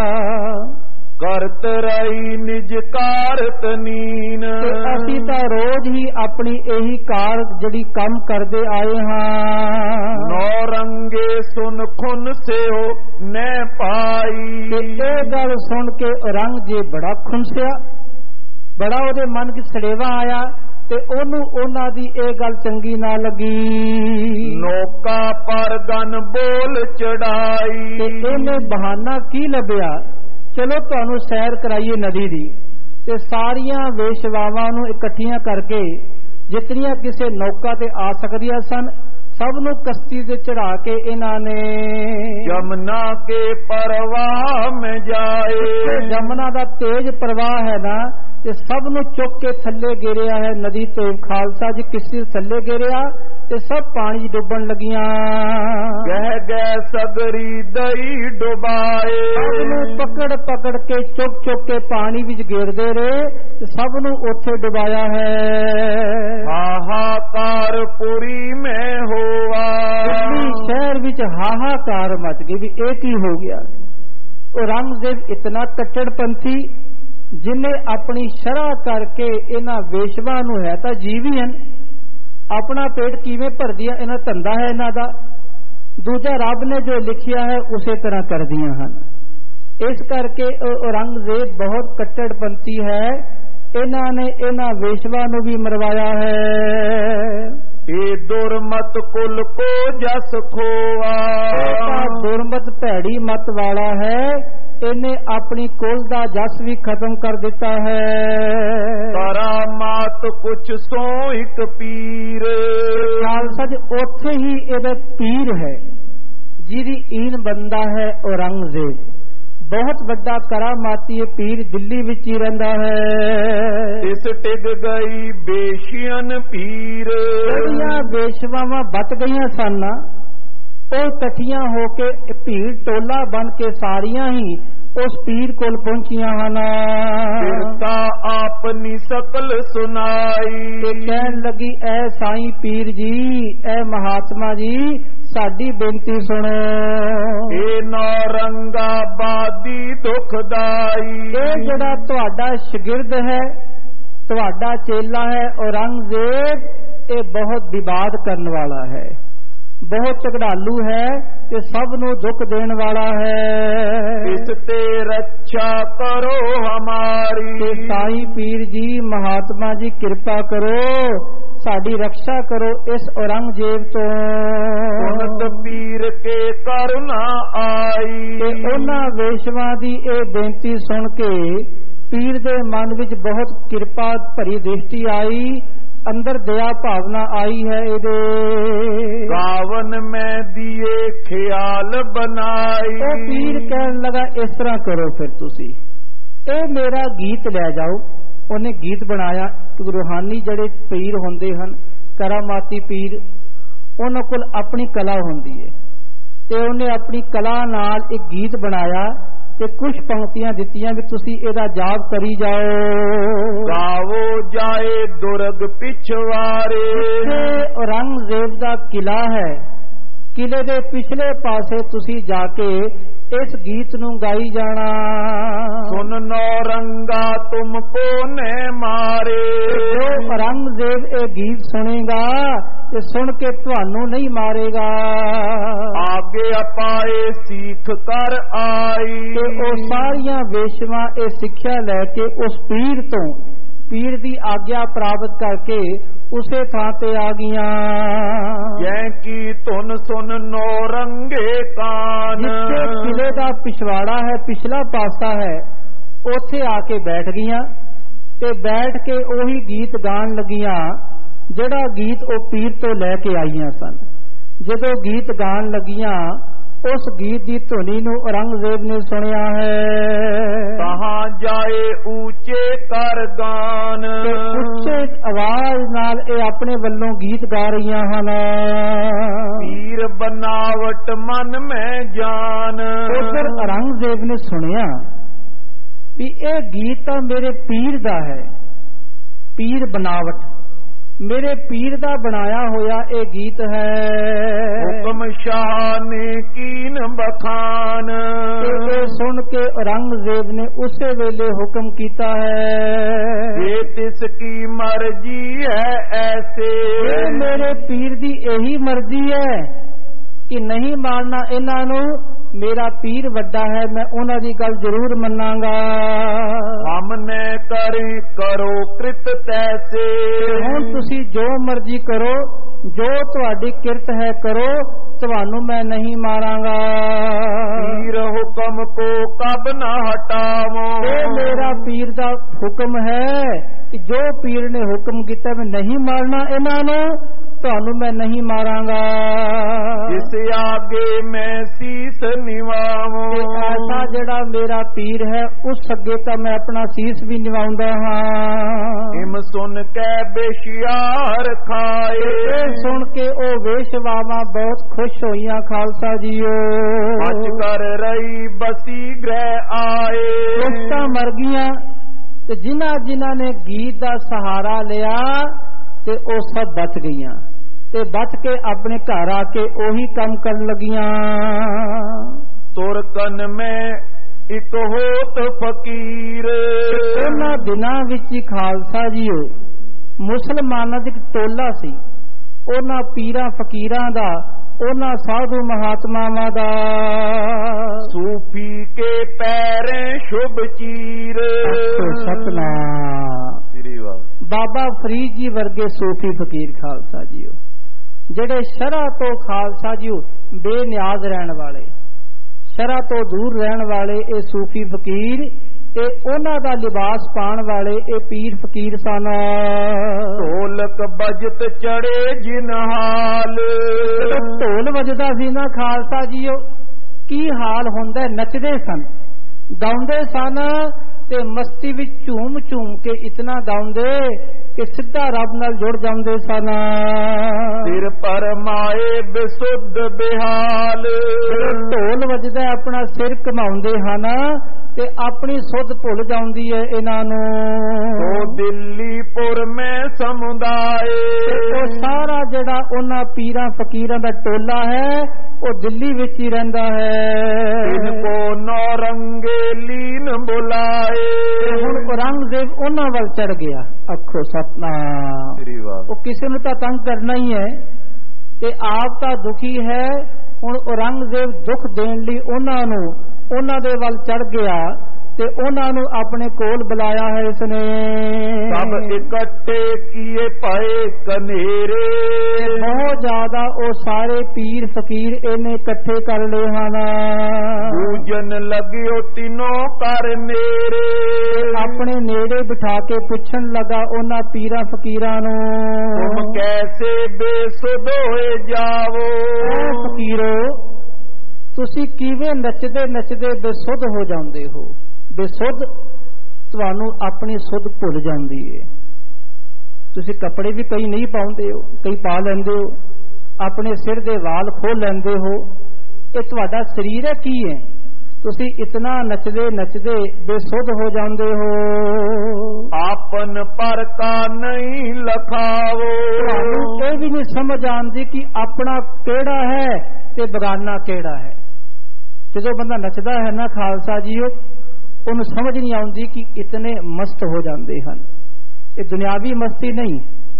Speaker 2: ਕਰਤ ਰਹੀ ਨਿਜ ਕਾਰਤ ਨੀਨ।
Speaker 1: ਤੇ ਅਸੀਂ ਤਾਂ ਰੋਜ਼ ਹੀ ਆਪਣੀ ਇਹੀ ਕਾਰ ਜਿਹੜੀ ਕੰਮ ਕਰਦੇ ਆਏ ਹਾਂ।
Speaker 2: ਨੌਰੰਗੇ ਸੁਨ ਖੁਨ ਸਿਓ ਨੈ ਪਾਈ।
Speaker 1: ਤੇ ਇਹ ਗੱਲ ਸੁਣ ਕੇ ਔਰੰਗਜ਼ੇਬ ਬੜਾ ਖੁੰਸਿਆ, ਬੜਾ ਉਹਦੇ ਮਨ ਵਿੱਚ ਸੜੇਵਾ ਆਇਆ ਤੇ ਉਹਨੂੰ ਉਹਨਾਂ ਦੀ ਇਹ ਗੱਲ ਚੰਗੀ ਨਾ ਲੱਗੀ।
Speaker 2: ਨੋਕਾ ਪਰ ਗਨ ਬੋਲ ਚੜਾਈ।
Speaker 1: ਤੇ ਇਹਨੇ ਬਹਾਨਾ ਕੀ ਲੱਭਿਆ, ਚਲੋ ਤੁਹਾਨੂੰ ਸੈਰ ਕਰਾਈਏ ਨਦੀ ਦੀ। ਤੇ ਸਾਰੀਆਂ ਵੇਸ਼ਵਾਵਾਂ ਨੂੰ ਇਕੱਠੀਆਂ ਕਰਕੇ ਜਿਤਨੀਆਂ ਕਿਸੇ ਨੌਕਾ ਤੇ ਆ ਸਕਦੀਆਂ ਸਨ ਸਭ ਨੂੰ ਕਸ਼ਤੀ ਤੇ ਚੜਾ ਕੇ ਇਹਨਾਂ ਨੇ
Speaker 2: ਜਮਨਾ ਕੇ ਪਰਵਾਹ ਮੈਂ ਜਾਏ।
Speaker 1: ਜਮਨਾ ਦਾ ਤੇਜ ਪ੍ਰਵਾਹ ਹੈ ਨਾ, ਤੇ ਸਭ ਨੂੰ ਚੁੱਕ ਕੇ ਥੱਲੇ ਗਿਰਿਆ ਹੈ ਨਦੀ ਤੇ। ਖਾਲਸਾ ਜੀ ਕਿਸੇ ਥੱਲੇ ਗਿਰਿਆ ਤੇ ਸਭ ਪਾਣੀ ਡੁੱਬਣ ਲੱਗੀਆਂ।
Speaker 2: ਗਹਿ ਗਹਿ ਸਗਰੀ ਦਈ ਡੁਬਾਏ।
Speaker 1: ਸਭ ਨੂੰ ਪਕੜ ਪਕੜ ਕੇ ਚੁੱਕ ਚੁੱਕ ਕੇ ਪਾਣੀ ਵਿੱਚ ਗੇਰਦੇ ਰਹੇ ਤੇ ਸਭ ਨੂੰ ਉੱਥੇ ਡੁਬਾਇਆ ਹੈ।
Speaker 2: ਹਾਹਾਕਾਰ ਪੁਰੀ ਮੈਂ ਹੋਵਾ।
Speaker 1: ਸ਼ਹਿਰ ਵਿੱਚ ਹਾਹਾਕਾਰ ਮਚ ਗਈ ਵੀ ਇਹ ਕੀ ਹੋ ਗਿਆ। ਔਰੰਗਜ਼ੇਬ ਇਤਨਾ ਕੱਟੜਪੰਥੀ ਜਿਨੇ ਆਪਣੀ ਸ਼ਰਅ ਕਰਕੇ ਇਹਨਾਂ ਵੇਸ਼ਵਾ ਨੂੰ, ਹੈ ਤਾਂ ਜੀਵ ਹੀ ਹਨ, ਆਪਣਾ ਪੇਟ ਕਿਵੇਂ ਭਰਦੀਆਂ, ਇਹਨਾਂ ਧੰਦਾ ਹੈ ਇਹਨਾਂ ਦਾ। ਦੂਜਾ ਰੱਬ ਨੇ ਜੋ ਲਿਖਿਆ ਹੈ ਉਸੇ ਤਰ੍ਹਾਂ ਕਰਦੀਆਂ ਹਨ। ਇਸ ਕਰਕੇ ਔਰੰਗਜ਼ੇਬ ਬਹੁਤ ਕੱਟੜਪੰਥੀ ਹੈ। ਇਹਨਾਂ ਨੇ ਇਹਨਾਂ ਵੇਸ਼ਵਾ ਨੂੰ ਵੀ ਮਰਵਾਇਆ ਹੈ।
Speaker 2: ਇਹ ਦੁਰਮਤ ਕੁਲ ਕੋ ਜਸ ਖੋਆ।
Speaker 1: ਦੁਰਮਤ ਭੈੜੀ ਮਤ ਵਾਲਾ ਹੈ, ਇਹਨੇ ਆਪਣੀ ਕੁਲ ਦਾ ਜਸ ਵੀ ਖਤਮ ਕਰ ਦਿੱਤਾ ਹੈ।
Speaker 2: ਕਰਾਮਾਤ ਕੁਛ ਸੋ ਇੱਕ ਪੀਰ।
Speaker 1: ਖਾਲਸਾ ਜੀ ਉੱਥੇ ਹੀ ਇਹਦਾ ਪੀਰ ਹੈ ਜਿਹਦੀ ਈਨ ਬੰਦਾ ਹੈ ਔਰੰਗਜ਼ੇਬ। ਬਹੁਤ ਵੱਡਾ ਕਰਾਮਾਤੀ ਪੀਰ ਦਿੱਲੀ ਵਿੱਚ ਹੀ ਰਹਿੰਦਾ ਹੈ।
Speaker 2: ਇਸ ਟਿਕ ਗਈ ਬੇਸ਼ੀਅਨ ਪੀਰ।
Speaker 1: ਜਿਹੜੀਆਂ ਵੇਸ਼ਵਾਵਾਂ ਬਚ ਗਈਆਂ ਸਨ ਉਹ ਇਕੱਠੀਆਂ ਹੋ ਕੇ ਭੀੜ ਟੋਲਾ ਬਣ ਕੇ ਸਾਰੀਆਂ ਹੀ ਉਸ ਪੀਰ ਕੋਲ ਪਹੁੰਚੀਆਂ ਹਨ।
Speaker 2: ਫਿਰਤਾ ਆਪਨੀ ਸਕਲ ਸੁਨਾਈ।
Speaker 1: ਤੇ ਕਹਿਣ ਲੱਗੀ, ਐ ਸਾਈਂ ਪੀਰ ਜੀ, ਐ ਮਹਾਤਮਾ ਜੀ, ਸਾਡੀ ਬੇਨਤੀ ਸੁਣੋ।
Speaker 2: ਇਹ ਨੌਰੰਗਾ ਬਾਦੀ ਦੁਖਦਾਈ।
Speaker 1: ਇਹ ਜਿਹੜਾ ਤੁਹਾਡਾ ਸ਼ਾਗਿਰਦ ਹੈ, ਤੁਹਾਡਾ ਚੇਲਾ ਹੈ ਔਰੰਗਜ਼ੇਬ, ਇਹ ਬਹੁਤ ਵਿਵਾਦ ਕਰਨ ਵਾਲਾ ਹੈ। ਬਹੁਤ ਝਗੜਾਲੂ ਹੈ ਤੇ ਸਭ ਨੂੰ ਦੁੱਖ ਦੇਣ ਵਾਲਾ ਹੈ।
Speaker 2: ਇਸ ਤੇ ਰੱਖਿਆ ਕਰੋ ਹਮਾਰੀ।
Speaker 1: ਤੇ ਸਾਈਂ ਪੀਰ ਜੀ ਮਹਾਤਮਾ ਜੀ ਕਿਰਪਾ ਕਰੋ, ਸਾਡੀ ਰੱਖਿਆ ਕਰੋ ਇਸ ਔਰੰਗਜ਼ੇਬ ਤੋਂ।
Speaker 2: ਸੁਨਤ ਪੀਰ ਕੇ ਕਰੁਣਾ ਆਈ।
Speaker 1: ਤੇ ਉਹਨਾਂ ਵੇਸ਼ਵਾਂ ਦੀ ਇਹ ਬੇਨਤੀ ਸੁਣ ਕੇ ਪੀਰ ਦੇ ਮਨ ਵਿੱਚ ਬਹੁਤ ਕਿਰਪਾ ਭਰੀ ਦ੍ਰਿਸ਼ਟੀ ਆਈ, ਅੰਦਰ ਦਇਆ ਭਾਵਨਾ ਆਈ ਹੈ ਇਹਦੇ।
Speaker 2: ਗਾਵਨ ਮੈਂ ਦੀਏ ਖਿਆਲ ਬਣਾਈ।
Speaker 1: ਉਹ ਪੀਰ ਕਹਿਣ ਲਗਾ ਇਸ ਤਰ੍ਹਾਂ ਕਰੋ ਫਿਰ ਤੁਸੀਂ ਇਹ ਮੇਰਾ ਗੀਤ ਲੈ ਜਾਓ। ਉਹਨੇ ਗੀਤ ਬਣਾਇਆ। ਰੂਹਾਨੀ ਜਿਹੜੇ ਪੀਰ ਹੁੰਦੇ ਹਨ, ਕਰਾਮਾਤੀ ਪੀਰ, ਉਹਨਾਂ ਕੋਲ ਆਪਣੀ ਕਲਾ ਹੁੰਦੀ ਹੈ ਤੇ ਉਹਨੇ ਆਪਣੀ ਕਲਾ ਨਾਲ ਇੱਕ ਗੀਤ ਬਣਾਇਆ ਤੇ ਕੁਝ ਪੰਕਤੀਆਂ ਦਿੱਤੀਆਂ ਵੀ ਤੁਸੀਂ ਇਹਦਾ ਜਾਪ ਕਰੀ ਜਾਓ।
Speaker 2: ਗਾਵੋ ਜਾਏ ਦੁਰਗ ਪਿਛਵਾਰੇ।
Speaker 1: ਔਰੰਗਜ਼ੇਬ ਦਾ ਕਿਲਾ ਹੈ, ਕਿਲੇ ਦੇ ਪਿਛਲੇ ਪਾਸੇ ਤੁਸੀਂ ਜਾ ਕੇ ਇਸ ਗੀਤ ਨੂੰ ਗਾਈ ਜਾਣਾ।
Speaker 2: ਸੁਨ ਨੌਰੰਗਾ ਤੁਮ ਕੋ ਨੇ ਮਾਰੇ।
Speaker 1: ਜੋ ਔਰੰਗਜ਼ੇਬ ਇਹ ਗੀਤ ਸੁਣੇਗਾ ਤੇ ਸੁਣ ਕੇ ਤੁਹਾਨੂੰ ਨਹੀਂ ਮਾਰੇਗਾ।
Speaker 2: ਆਗੇ ਅਪਾਏ ਸੀਖ ਕਰ ਆਈ।
Speaker 1: ਤੇ ਉਹ ਸਾਰੀਆਂ ਵੇਸ਼ਵਾਂ ਇਹ ਸਿੱਖਿਆ ਲੈ ਕੇ ਉਸ ਪੀਰ ਤੋਂ, ਪੀਰ ਦੀ ਆਗਿਆ ਪ੍ਰਾਪਤ ਕਰਕੇ ਉਸੇ ਥਾਂ ਤੇ ਆ ਗਈਆਂ।
Speaker 2: ਜੈ ਕੀ ਧੁਨ ਸੁਨ ਨੌਰੰਗੇ ਕਾਨ।
Speaker 1: ਜਿੱਥੇ ਕਿਲੇ ਦਾ ਪਿਛਵਾੜਾ ਹੈ, ਪਿਛਲਾ ਪਾਸਾ ਹੈ, ਉੱਥੇ ਆ ਕੇ ਬੈਠ ਗਈਆਂ ਤੇ ਬੈਠ ਕੇ ਉਹੀ ਗੀਤ ਗਾਣ ਲੱਗੀਆਂ ਜਿਹੜਾ ਗੀਤ ਉਹ ਪੀਰ ਤੋਂ ਲੈ ਕੇ ਆਈਆਂ ਸਨ। ਜਦੋਂ ਗੀਤ ਗਾਣ ਲੱਗੀਆਂ ਉਸ ਗੀਤ ਦੀ ਧੁਨੀ ਨੂੰ ਔਰੰਗਜ਼ੇਬ ਨੇ ਸੁਣਿਆ ਹੈ।
Speaker 2: ਕਹਾਂ ਜਾਏ ਉੱਚੇ ਕਰ ਗਾਨ।
Speaker 1: ਉੱਚੇ ਆਵਾਜ਼ ਨਾਲ ਇਹ ਆਪਣੇ ਵੱਲੋਂ ਗੀਤ ਗਾ ਰਹੀਆਂ ਹਨ।
Speaker 2: ਪੀਰ ਬਨਾਵਟ ਮਨ ਮੈਂ ਜਾਨ।
Speaker 1: ਉਧਰ ਔਰੰਗਜ਼ੇਬ ਨੇ ਸੁਣਿਆ ਵੀ ਇਹ ਗੀਤ ਤਾਂ ਮੇਰੇ ਪੀਰ ਦਾ ਹੈ, ਪੀਰ ਬਨਾਵਟ ਮੇਰੇ ਪੀਰ ਦਾ ਬਣਾਇਆ ਹੋਇਆ ਇਹ ਗੀਤ ਹੈ।
Speaker 2: ਹੁਕਮ ਸ਼ਾਹ ਨੇ ਕੀਨ ਬਖਾਨ।
Speaker 1: ਇਹ ਸੁਣ ਕੇ ਔਰੰਗਜ਼ੇਬ ਨੇ ਉਸੇ ਵੇਲੇ ਹੁਕਮ ਕੀਤਾ ਹੈ,
Speaker 2: ਇਹ ਤਿਸ ਕੀ ਮਰਜ਼ੀ ਹੈ ਐਸੇ।
Speaker 1: ਇਹ ਮੇਰੇ ਪੀਰ ਦੀ ਇਹੀ ਮਰਜ਼ੀ ਹੈ ਕਿ ਨਹੀਂ ਮਾਰਨਾ ਇਹਨਾਂ ਨੂੰ। ਮੇਰਾ ਪੀਰ ਵੱਡਾ ਹੈ, ਮੈਂ ਉਹਨਾਂ ਦੀ ਗੱਲ ਜ਼ਰੂਰ ਮੰਨਾਂਗਾ।
Speaker 2: ਹਮਨੇ ਕਰੇ ਕਰੋ ਕ੍ਰਿਤ ਤੈਸੇ।
Speaker 1: ਹੁਣ ਤੁਸੀਂ ਜੋ ਮਰਜ਼ੀ ਕਰੋ, ਜੋ ਤੁਹਾਡੀ ਕਿਰਤ ਹੈ ਕਰੋ, ਤੁਹਾਨੂੰ ਮੈਂ ਨਹੀਂ ਮਾਰਾਂਗਾ।
Speaker 2: ਪੀਰ ਹੁਕਮ ਕੋ ਕਬ ਨਾ ਹਟਾਵੋ।
Speaker 1: ਇਹ ਮੇਰਾ ਪੀਰ ਦਾ ਹੁਕਮ ਹੈ ਕਿ ਜੋ ਪੀਰ ਨੇ ਹੁਕਮ ਕੀਤਾ ਮੈਂ ਨਹੀਂ ਮਾਰਨਾ ਇਹਨਾਂ ਨੂੰ, ਤੁਹਾਨੂੰ ਮੈਂ ਨਹੀਂ ਮਾਰਾਂਗਾ।
Speaker 2: ਜਿਸ ਆਗੇ ਮੈਂ ਸੀਸ ਨਿਵਾਵਾਂ।
Speaker 1: ਐਸਾ ਜਿਹੜਾ ਮੇਰਾ ਪੀਰ ਹੈ ਉਸ ਅੱਗੇ ਤਾਂ ਮੈਂ ਆਪਣਾ ਸੀਸ ਵੀ ਨਿਵਾਉਂਦਾ ਹਾਂ।
Speaker 2: ਹਿਮ ਸੁਨ ਕੇ ਬੇਸ਼ਿਆਰ ਖਾਏ।
Speaker 1: ਇਹ ਸੁਣ ਕੇ ਉਹ ਵੇਸ਼ਵਾਵਾਂ ਬਹੁਤ ਖੁਸ਼ ਹੋਈਆਂ ਖਾਲਸਾ ਜੀਓ।
Speaker 2: ਅੱਜ ਕਰ ਰਹੀ ਬਸੀ ਗ੍ਰਹਿ ਆਏ।
Speaker 1: ਦੁਸ਼ਟਾਂ ਮਰ ਗਈਆਂ ਤੇ ਜਿਨ੍ਹਾਂ ਨੇ ਗੀਤ ਦਾ ਸਹਾਰਾ ਲਿਆ ਤੇ ਉਹ ਸਭ ਬਚ ਗਈਆਂ ਤੇ ਬਚ ਕੇ ਆਪਣੇ ਘਰ ਆ ਕੇ ਉਹੀ ਕੰਮ ਕਰਨ ਲੱਗੀਆਂ।
Speaker 2: ਤੁਰਕਨ ਮੈਂ ਇੱਕ ਹੋਤ ਫਕੀਰ।
Speaker 1: ਉਹਨਾਂ ਦਿਨਾਂ ਵਿੱਚ ਹੀ ਖਾਲਸਾ ਜੀਓ ਮੁਸਲਮਾਨਾਂ ਦਾ ਇੱਕ ਟੋਲਾ ਸੀ, ਉਹਨਾਂ ਪੀਰਾਂ ਫਕੀਰਾਂ ਦਾ, ਉਹਨਾਂ ਸਾਧੂ ਮਹਾਤਮਾਵਾਂ ਦਾ।
Speaker 2: ਸੂਫੀ ਕੇ ਪੈਰੇ ਸ਼ੁਭ ਚੀਰ।
Speaker 1: ਸਤਨਾਮ। ਬਾਬਾ ਫਰੀਦ ਜੀ ਵਰਗੇ ਸੂਫੀ ਫਕੀਰ ਖਾਲਸਾ ਜੀਓ, ਜਿਹੜੇ ਸ਼ਰਅ ਤੋਂ ਖਾਲਸਾ ਜੀਓ ਬੇਨਿਆਜ਼ ਰਹਿਣ ਵਾਲੇ, ਸ਼ਰਅ ਤੋਂ ਦੂਰ ਰਹਿਣ ਵਾਲੇ ਇਹ ਸੂਫੀ ਫਕੀਰ ਤੇ ਉਹਨਾਂ ਦਾ ਲਿਬਾਸ ਪਾਉਣ ਵਾਲੇ ਇਹ ਪੀਰ ਫਕੀਰ ਸਨ।
Speaker 2: ਢੋਲਕ ਬਜਤ ਚੜੇ ਜਿਨ ਹਾਲ।
Speaker 1: ਢੋਲ ਵੱਜਦਾ ਸੀ ਨਾ ਖਾਲਸਾ ਜੀਓ, ਕੀ ਹਾਲ ਹੁੰਦਾ, ਨੱਚਦੇ ਸਨ, ਗਾਉਂਦੇ ਸਨ ਤੇ ਮਸਤੀ ਵਿੱਚ ਝੂਮ ਝੂਮ ਕੇ ਇਤਨਾ ਗਾਉਂਦੇ ਕਿ ਸਿੱਧਾ ਰੱਬ ਨਾਲ ਜੁੜ ਜਾਂਦੇ ਸਨ।
Speaker 2: ਸਿਰ ਪਰ ਮਾਏ ਬੇਸੁੱਧ ਬਿਹਾਲ।
Speaker 1: ਢੋਲ ਵੱਜਦਾ ਆਪਣਾ ਸਿਰ ਘਮਾਉਂਦੇ ਹਨ ਤੇ ਆਪਣੀ ਸੁੱਧ ਭੁੱਲ ਜਾਂਦੀ ਹੈ ਇਹਨਾਂ ਨੂੰ।
Speaker 2: ਉਹ ਦਿੱਲੀਪੁਰ ਮੈਂ ਸਮੁਦਾਏ।
Speaker 1: ਉਹ ਸਾਰਾ ਜਿਹੜਾ ਉਹਨਾਂ ਪੀਰਾਂ ਫਕੀਰਾਂ ਦਾ ਟੋਲਾ ਹੈ ਉਹ ਦਿੱਲੀ ਵਿੱਚ ਹੀ ਰਹਿੰਦਾ ਹੈ।
Speaker 2: ਇਨਕੋ ਨੌਰੰਗੇ ਲੀਨ ਬੁਲਾਏ।
Speaker 1: ਹੁਣ ਔਰੰਗਜ਼ੇਬ ਉਹਨਾਂ ਵੱਲ ਚੜ ਗਿਆ। ਅੱਖੋ ਸਤਨਾਮ। ਉਹ ਕਿਸੇ ਨੂੰ ਤਾਂ ਤੰਗ ਕਰਨਾ ਹੀ ਹੈ, ਤੇ ਆਪ ਤਾਂ ਦੁਖੀ ਹੈ। ਹੁਣ ਔਰੰਗਜ਼ੇਬ ਦੁੱਖ ਦੇਣ ਲਈ ਉਹਨਾਂ ਦੇ ਵੱਲ ਚੜ ਗਿਆ ਤੇ ਉਹਨਾਂ ਨੂੰ ਆਪਣੇ ਕੋਲ ਬੁਲਾਇਆ ਹੈ ਇਸਨੇ।
Speaker 2: ਸਭ ਇਕੱਠੇ ਕੀਏ ਪਏ ਕਨੇਰੇ,
Speaker 1: ਬਹੁਤ ਜ਼ਿਆਦਾ ਉਹ ਸਾਰੇ ਪੀਰ ਫਕੀਰ ਇਹਨੇ ਇਕੱਠੇ ਕਰ ਲਏ ਹਨ।
Speaker 2: ਪੂਜਨ ਲਗਿਓ ਤਿਨੋਂ ਕਰ ਮੇਰੇ,
Speaker 1: ਆਪਣੇ ਨੇੜੇ ਬਿਠਾ ਕੇ ਪੁੱਛਣ ਲੱਗਾ ਉਹਨਾਂ ਪੀਰਾਂ ਫਕੀਰਾਂ ਨੂੰ,
Speaker 2: ਤੁਮ ਕੈਸੇ ਬੇਸੁੱਧ ਹੋਏ ਜਾਵੋ।
Speaker 1: ਫਕੀਰੋ, ਤੁਸੀਂ ਕਿਵੇਂ ਨੱਚਦੇ ਨੱਚਦੇ ਬੇਸੁੱਧ ਹੋ ਜਾਂਦੇ ਹੋ। ਬੇਸੁੱਧ, ਤੁਹਾਨੂੰ ਆਪਣੀ ਸੁੱਧ ਭੁੱਲ ਜਾਂਦੀ ਹੈ। ਤੁਸੀਂ ਕੱਪੜੇ ਵੀ ਕਈ ਨਹੀਂ ਪਾਉਂਦੇ ਹੋ, ਕਈ ਪਾ ਲੈਂਦੇ ਹੋ, ਆਪਣੇ ਸਿਰ ਦੇ ਵਾਲ ਖੋਲ ਲੈਂਦੇ ਹੋ। ਇਹ ਤੁਹਾਡਾ ਸਰੀਰ ਹੈ ਕੀ ਹੈ? ਤੁਸੀਂ ਇਤਨਾ ਨੱਚਦੇ ਨੱਚਦੇ ਬੇਸੁੱਧ ਹੋ ਜਾਂਦੇ ਹੋ।
Speaker 2: ਆਪਨ ਪਰ ਕਾ ਨਹੀਂ ਲਖਾਵੋ,
Speaker 1: ਤੁਹਾਨੂੰ ਇਹ ਵੀ ਨਹੀਂ ਸਮਝ ਆਉਂਦੀ ਕਿ ਆਪਣਾ ਕਿਹੜਾ ਹੈ ਤੇ ਬਗਾਨਾ ਕਿਹੜਾ ਹੈ। ਜਦੋਂ ਬੰਦਾ ਨੱਚਦਾ ਹੈ ਨਾ ਖਾਲਸਾ ਜੀਓ, ਉਹਨੂੰ ਸਮਝ ਨਹੀਂ ਆਉਂਦੀ ਕਿ ਇਤਨੇ ਮਸਤ ਹੋ ਜਾਂਦੇ ਹਨ। ਇਹ ਦੁਨਿਆਵੀ ਮਸਤੀ ਨਹੀਂ,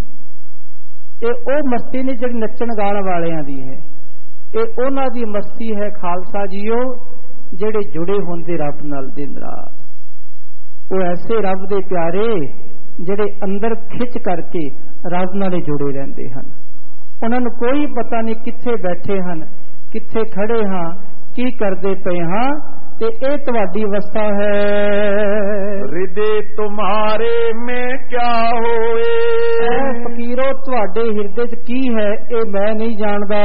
Speaker 1: ਇਹ ਉਹ ਮਸਤੀ ਨਹੀਂ ਜਿਹੜੀ ਨੱਚਣ ਗਾਣ ਵਾਲਿਆਂ ਦੀ ਹੈ। ਇਹ ਉਹਨਾਂ ਦੀ ਮਸਤੀ ਹੈ ਖਾਲਸਾ ਜੀਓ, ਜਿਹੜੇ ਜੁੜੇ ਹੁੰਦੇ ਰੱਬ ਨਾਲ ਦਿਨ ਰਾਤ। ਉਹ ਐਸੇ ਰੱਬ ਦੇ ਪਿਆਰੇ ਜਿਹੜੇ ਅੰਦਰ ਖਿੱਚ ਕਰਕੇ ਰੱਬ ਨਾਲ ਜੁੜੇ ਰਹਿੰਦੇ ਹਨ। ਉਹਨਾਂ ਨੂੰ ਕੋਈ ਪਤਾ ਨਹੀਂ ਕਿੱਥੇ ਬੈਠੇ ਹਨ, ਕਿੱਥੇ ਖੜੇ ਹਾਂ, ਕੀ ਕਰਦੇ ਪਏ ਹਾਂ। ਤੇ ਇਹ ਤੁਹਾਡੀ ਅਵਸਥਾ ਹੈ।
Speaker 2: ਹਿਰਦੇ ਤੁਮਾਰੇ ਮੈਂ ਕਿਆ ਹੋਏ,
Speaker 1: ਫਕੀਰੋ ਤੁਹਾਡੇ ਹਿਰਦੇ 'ਚ ਕੀ ਹੈ ਇਹ ਮੈਂ ਨਹੀਂ ਜਾਣਦਾ।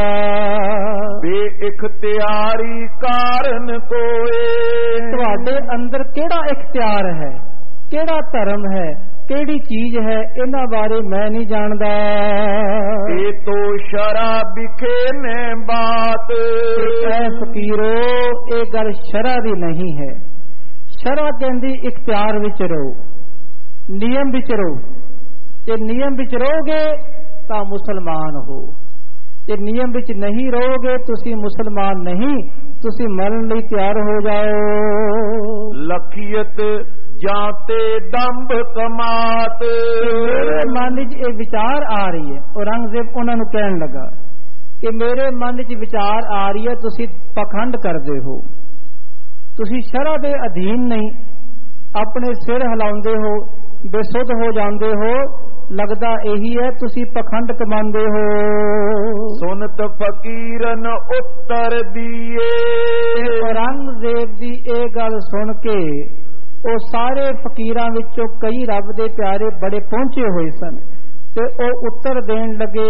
Speaker 2: ਬੇਇਖਤਿਆਰੀ ਕਾਰਨ ਕੋਏ,
Speaker 1: ਤੁਹਾਡੇ ਅੰਦਰ ਕਿਹੜਾ ਇਖਤਿਆਰ ਹੈ, ਕਿਹੜਾ ਧਰਮ ਹੈ, ਕਿਹੜੀ ਚੀਜ਼ ਹੈ, ਇਹਨਾਂ ਬਾਰੇ ਮੈਂ ਨਹੀਂ ਜਾਣਦਾ।
Speaker 2: ਇਹ ਤੋ ਸ਼ਰਾਬ ਵਿਖੇ ਨੇ ਬਾਤ,
Speaker 1: ਐ ਫਕੀਰੋ ਇਹ ਗੱਲ ਸ਼ਰਅ ਦੀ ਨਹੀਂ ਹੈ। ਸ਼ਰਅ ਕਹਿੰਦੀ ਇਖਤਿਆਰ ਵਿੱਚ ਰਹੋ, ਨਿਯਮ ਵਿੱਚ ਰਹੋ। ਜੇ ਨਿਯਮ ਵਿੱਚ ਰਹੋਗੇ ਤਾਂ ਮੁਸਲਮਾਨ ਹੋ, ਜੇ ਨਿਯਮ ਵਿੱਚ ਨਹੀਂ ਰਹੋਗੇ ਤੁਸੀਂ ਮੁਸਲਮਾਨ ਨਹੀਂ, ਤੁਸੀਂ ਮਰਨ ਲਈ ਤਿਆਰ ਹੋ ਜਾਓ।
Speaker 2: ਲਖੀਅਤ ਜਾਂਤੇ ਦੰਭ ਕਮਾਤ,
Speaker 1: ਮੇਰੇ ਮਨ ਵਿੱਚ ਇਹ ਵਿਚਾਰ ਆ ਰਹੀ ਹੈ। ਔਰੰਗਜ਼ੇਬ ਉਹਨਾਂ ਨੂੰ ਕਹਿਣ ਲੱਗਾ ਕਿ ਮੇਰੇ ਮਨ ਵਿੱਚ ਵਿਚਾਰ ਆ ਰਹੀ ਹੈ, ਤੁਸੀਂ ਪਖੰਡ ਕਰਦੇ ਹੋ, ਤੁਸੀਂ ਸ਼ਰਅ ਦੇ ਅਧੀਨ ਨਹੀਂ, ਆਪਣੇ ਸਿਰ ਹਿਲਾਉਂਦੇ ਹੋ, ਬੇਸੁੱਧ ਹੋ ਜਾਂਦੇ ਹੋ। ਲੱਗਦਾ ਇਹੀ ਹੈ ਤੁਸੀਂ ਪਖੰਡ ਕਮਾਉਂਦੇ ਹੋ।
Speaker 2: ਸੁਨਤ ਫਕੀਰਨ ਉੱਤਰ ਦੀਏ,
Speaker 1: ਔਰੰਗਜ਼ੇਬ ਦੀ ਇਹ ਗੱਲ ਸੁਣ ਕੇ ਉਹ ਸਾਰੇ ਫਕੀਰਾਂ ਵਿੱਚੋਂ ਕਈ ਰੱਬ ਦੇ ਪਿਆਰੇ ਬੜੇ ਪਹੁੰਚੇ ਹੋਏ ਸਨ ਤੇ ਉਹ ਉੱਤਰ ਦੇਣ ਲੱਗੇ,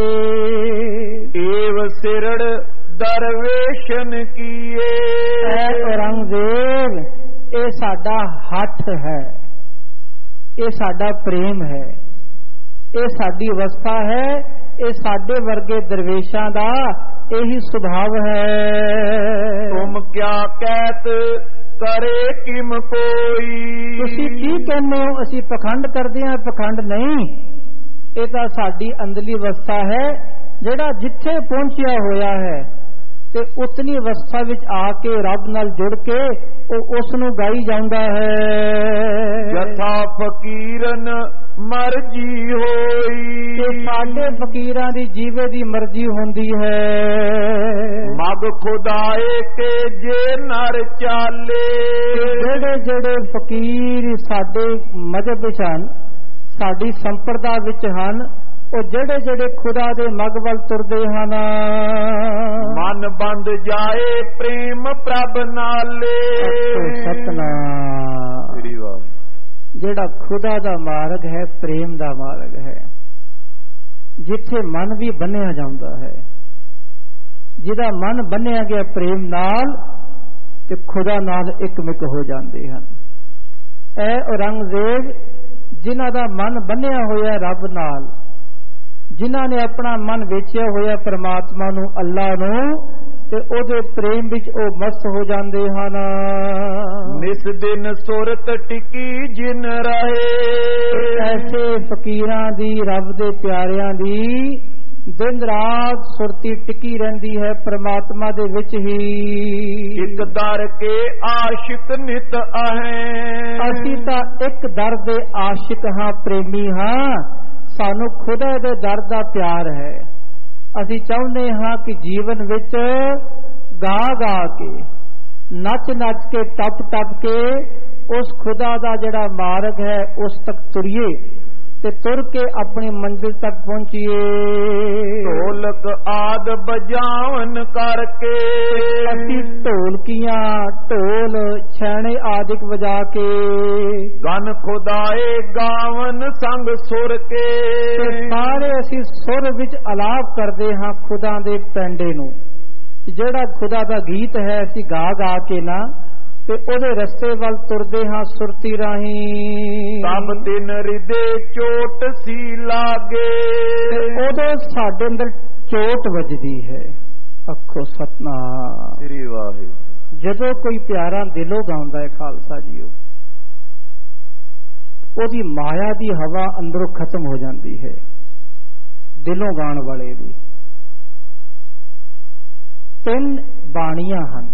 Speaker 2: ਏਵ ਸਿਰੜ ਦਰਵੇਸ਼ਨ ਕੀਏ।
Speaker 1: ਔਰੰਗਜ਼ੇਬ, ਇਹ ਸਾਡਾ ਹੱਠ ਹੈ, ਇਹ ਸਾਡਾ ਪ੍ਰੇਮ ਹੈ, ਇਹ ਸਾਡੀ ਅਵਸਥਾ ਹੈ, ਇਹ ਸਾਡੇ ਵਰਗੇ ਦਰਵੇਸ਼ਾਂ ਦਾ ਇਹੀ ਸੁਭਾਵ ਹੈ।
Speaker 2: ਤੁਮ ਕਿਆ ਕਹਿਤ ਕਰੇ ਕਿਮ ਕੋਈ,
Speaker 1: ਤੁਸੀਂ ਕੀ ਕਹਿੰਦੇ ਹੋ ਅਸੀਂ ਪਖੰਡ ਕਰਦੇ ਹਾਂ? ਪਖੰਡ ਨਹੀਂ, ਇਹ ਤਾਂ ਸਾਡੀ ਅੰਦਰਲੀ ਅਵਸਥਾ ਹੈ। ਜਿਹੜਾ ਜਿੱਥੇ ਪਹੁੰਚਿਆ ਹੋਇਆ ਹੈ ਤੇ ਉਤਨੀ ਅਵਸਥਾ ਵਿੱਚ ਆ ਕੇ ਰੱਬ ਨਾਲ ਜੁੜ ਕੇ ਉਹ ਉਸ ਨੂੰ ਗਾਈ ਜਾਂਦਾ ਹੈ।
Speaker 2: ਯਥਾ ਫਕੀਰਨ ਮਰਜੀ ਹੋਈ,
Speaker 1: ਤੇ ਸਾਡੇ ਫਕੀਰਾਂ ਦੀ ਜੀਵੇ ਦੀ ਮਰਜ਼ੀ ਹੁੰਦੀ ਹੈ।
Speaker 2: ਮਗ ਖੁਦਾਏ ਕੇ ਜੇ ਨਰ ਚਾਲੇ,
Speaker 1: ਜਿਹੜੇ ਜਿਹੜੇ ਫਕੀਰ ਸਾਡੇ ਮਜ਼ਹਬ ਵਿੱਚ ਹਨ, ਸਾਡੀ ਸੰਪਰਦਾ ਵਿੱਚ ਹਨ, ਉਹ ਜਿਹੜੇ ਜਿਹੜੇ ਖੁਦਾ ਦੇ ਮਗ ਵੱਲ ਤੁਰਦੇ ਹਨ।
Speaker 2: ਮਨ ਬੰਦ ਜਾਏ ਪ੍ਰੇਮ ਪ੍ਰਭ ਨਾਲੇ,
Speaker 1: ਸਤਨਾਮ। ਜਿਹੜਾ ਖੁਦਾ ਦਾ ਮਾਰਗ ਹੈ, ਪ੍ਰੇਮ ਦਾ ਮਾਰਗ ਹੈ, ਜਿੱਥੇ ਮਨ ਵੀ ਬੰਨਿਆ ਜਾਂਦਾ ਹੈ, ਜਿਹਦਾ ਮਨ ਬੰਨਿਆ ਗਿਆ ਪ੍ਰੇਮ ਨਾਲ ਤੇ ਖੁਦਾ ਨਾਲ ਇੱਕਮਿਕ ਹੋ ਜਾਂਦੇ ਹਨ। ਐ ਔਰੰਗਜ਼ੇਬ, ਜਿਨ੍ਹਾਂ ਦਾ ਮਨ ਬੰਨਿਆ ਹੋਇਆ ਰੱਬ ਨਾਲ, ਜਿਨ੍ਹਾਂ ਨੇ ਆਪਣਾ ਮਨ ਵੇਚਿਆ ਹੋਇਆ ਪਰਮਾਤਮਾ ਨੂੰ, ਅੱਲਾ ਨੂੰ, ਤੇ ਉਹਦੇ ਪ੍ਰੇਮ ਵਿੱਚ ਉਹ ਮਸਤ ਹੋ ਜਾਂਦੇ ਹਨ।
Speaker 2: ਨਿਸ ਦਿਨ ਸੁਰਤ ਟਿਕੀ ਜਿਨ ਰਹੇ,
Speaker 1: ਐਸੇ ਫਕੀਰਾਂ ਦੀ, ਰੱਬ ਦੇ ਪਿਆਰਿਆਂ ਦੀ ਦਿਨ ਰਾਤ ਸੁਰਤੀ ਟਿਕੀ ਰਹਿੰਦੀ ਹੈ ਪਰਮਾਤਮਾ ਦੇ ਵਿੱਚ ਹੀ।
Speaker 2: ਇੱਕ ਦਰ ਕੇ ਆਸ਼ਿਕ ਨਿਤ ਆਹੇ,
Speaker 1: ਅਸੀਂ ਤਾਂ ਇੱਕ ਦਰ ਦੇ ਆਸ਼ਿਕ ਹਾਂ, ਪ੍ਰੇਮੀ ਹਾਂ। ਸਾਨੂੰ ਖੁਦਾ ਦੇ ਦਰ ਦਾ ਪਿਆਰ ਹੈ, ਅਸੀਂ ਚਾਹੁੰਦੇ ਹਾਂ ਕਿ ਜੀਵਨ ਵਿੱਚ ਗਾ ਗਾ ਕੇ, ਨੱਚ ਨੱਚ ਕੇ, ਟੱਪ ਟੱਪ ਕੇ ਉਸ ਖੁਦਾ ਦਾ ਜਿਹੜਾ ਮਾਰਗ ਹੈ ਉਸ ਤੱਕ ਤੁਰੀਏ ਤੇ ਤੁਰ ਕੇ ਆਪਣੀ ਮੰਜ਼ਿਲ ਤੱਕ ਪਹੁੰਚੀਏ।
Speaker 2: ਢੋਲਕ ਆਦ ਬਜਾਵਨ ਕਰਕੇ,
Speaker 1: ਅਸੀਂ ਢੋਲਕੀਆਂ, ਢੋਲ, ਛੈਣੇ ਆਦਿਕ ਵਜਾ ਕੇ,
Speaker 2: ਗਨ ਖੁਦਾਏ ਗਾਵਨ ਸੰਗ ਸੁਰ ਕੇ,
Speaker 1: ਸਾਰੇ ਅਸੀਂ ਸੁਰ ਵਿੱਚ ਅਲਾਪ ਕਰਦੇ ਹਾਂ ਖੁਦਾ ਦੇ ਪੈਂਡੇ ਨੂੰ। ਜਿਹੜਾ ਖੁਦਾ ਦਾ ਗੀਤ ਹੈ ਅਸੀਂ ਗਾ ਗਾ ਕੇ ਨਾ ਤੇ ਉਹਦੇ ਰਸਤੇ ਵੱਲ ਤੁਰਦੇ ਹਾਂ ਸੁਰਤੀ ਰਾਹੀਂ।
Speaker 2: ਸਭ ਤਿਨ ਹਿਰਦੇ ਚੋਟ ਸੀ ਲਾਗੇ,
Speaker 1: ਤੇ ਉਦੋਂ ਸਾਡੇ ਅੰਦਰ ਚੋਟ ਵੱਜਦੀ ਹੈ। ਅੱਖੋ ਸਤਨਾਮ
Speaker 2: ਸ੍ਰੀ ਵਾਹਿਗੁਰੂ।
Speaker 1: ਜਦੋਂ ਕੋਈ ਪਿਆਰਾ ਦਿਲੋਂ ਗਾਉਂਦਾ ਹੈ ਖਾਲਸਾ ਜੀਓ, ਉਹਦੀ ਮਾਇਆ ਦੀ ਹਵਾ ਅੰਦਰੋਂ ਖਤਮ ਹੋ ਜਾਂਦੀ ਹੈ ਦਿਲੋਂ ਗਾਉਣ ਵਾਲੇ ਦੀ। 3 ਬਾਣੀਆਂ ਹਨ,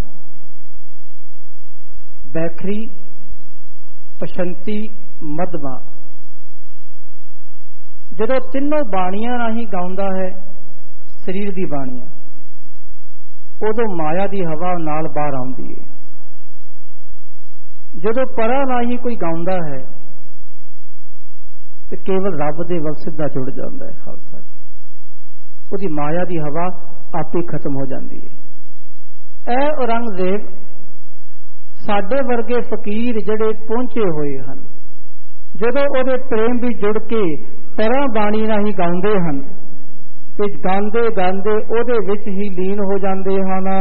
Speaker 1: ਬੈਖਰੀ, ਪਸ਼ੰਤੀ, ਮਧਮਾ। ਜਦੋਂ ਤਿੰਨੋਂ ਬਾਣੀਆਂ ਰਾਹੀਂ ਗਾਉਂਦਾ ਹੈ ਸਰੀਰ ਦੀ ਬਾਣੀਆਂ, ਉਦੋਂ ਮਾਇਆ ਦੀ ਹਵਾ ਨਾਲ ਬਾਹਰ ਆਉਂਦੀ ਹੈ। ਜਦੋਂ ਪਰਾਂ ਰਾਹੀਂ ਕੋਈ ਗਾਉਂਦਾ ਹੈ ਤੇ ਕੇਵਲ ਰੱਬ ਦੇ ਵੱਲ ਸਿੱਧਾ ਜੁੜ ਜਾਂਦਾ ਹੈ ਖਾਲਸਾ ਜੀ। ਉਹਦੀ ਮਾਇਆ ਦੀ ਹਵਾ ਆਪੇ ਖਤਮ ਹੋ ਜਾਂਦੀ ਹੈ। ਇਹ ਔਰੰਗਜ਼ੇਬ ਸਾਡੇ ਵਰਗੇ ਫਕੀਰ ਜਿਹੜੇ ਪਹੁੰਚੇ ਹੋਏ ਹਨ, ਜਦੋਂ ਉਹਦੇ ਪ੍ਰੇਮ ਵੀ ਜੁੜ ਕੇ ਪਰਾਂ ਬਾਣੀ ਰਾਹੀਂ ਗਾਉਂਦੇ ਹਨ ਤੇ ਗਾਉਂਦੇ ਗਾਉਂਦੇ ਉਹਦੇ ਵਿੱਚ ਹੀ ਲੀਨ ਹੋ ਜਾਂਦੇ ਹਨ।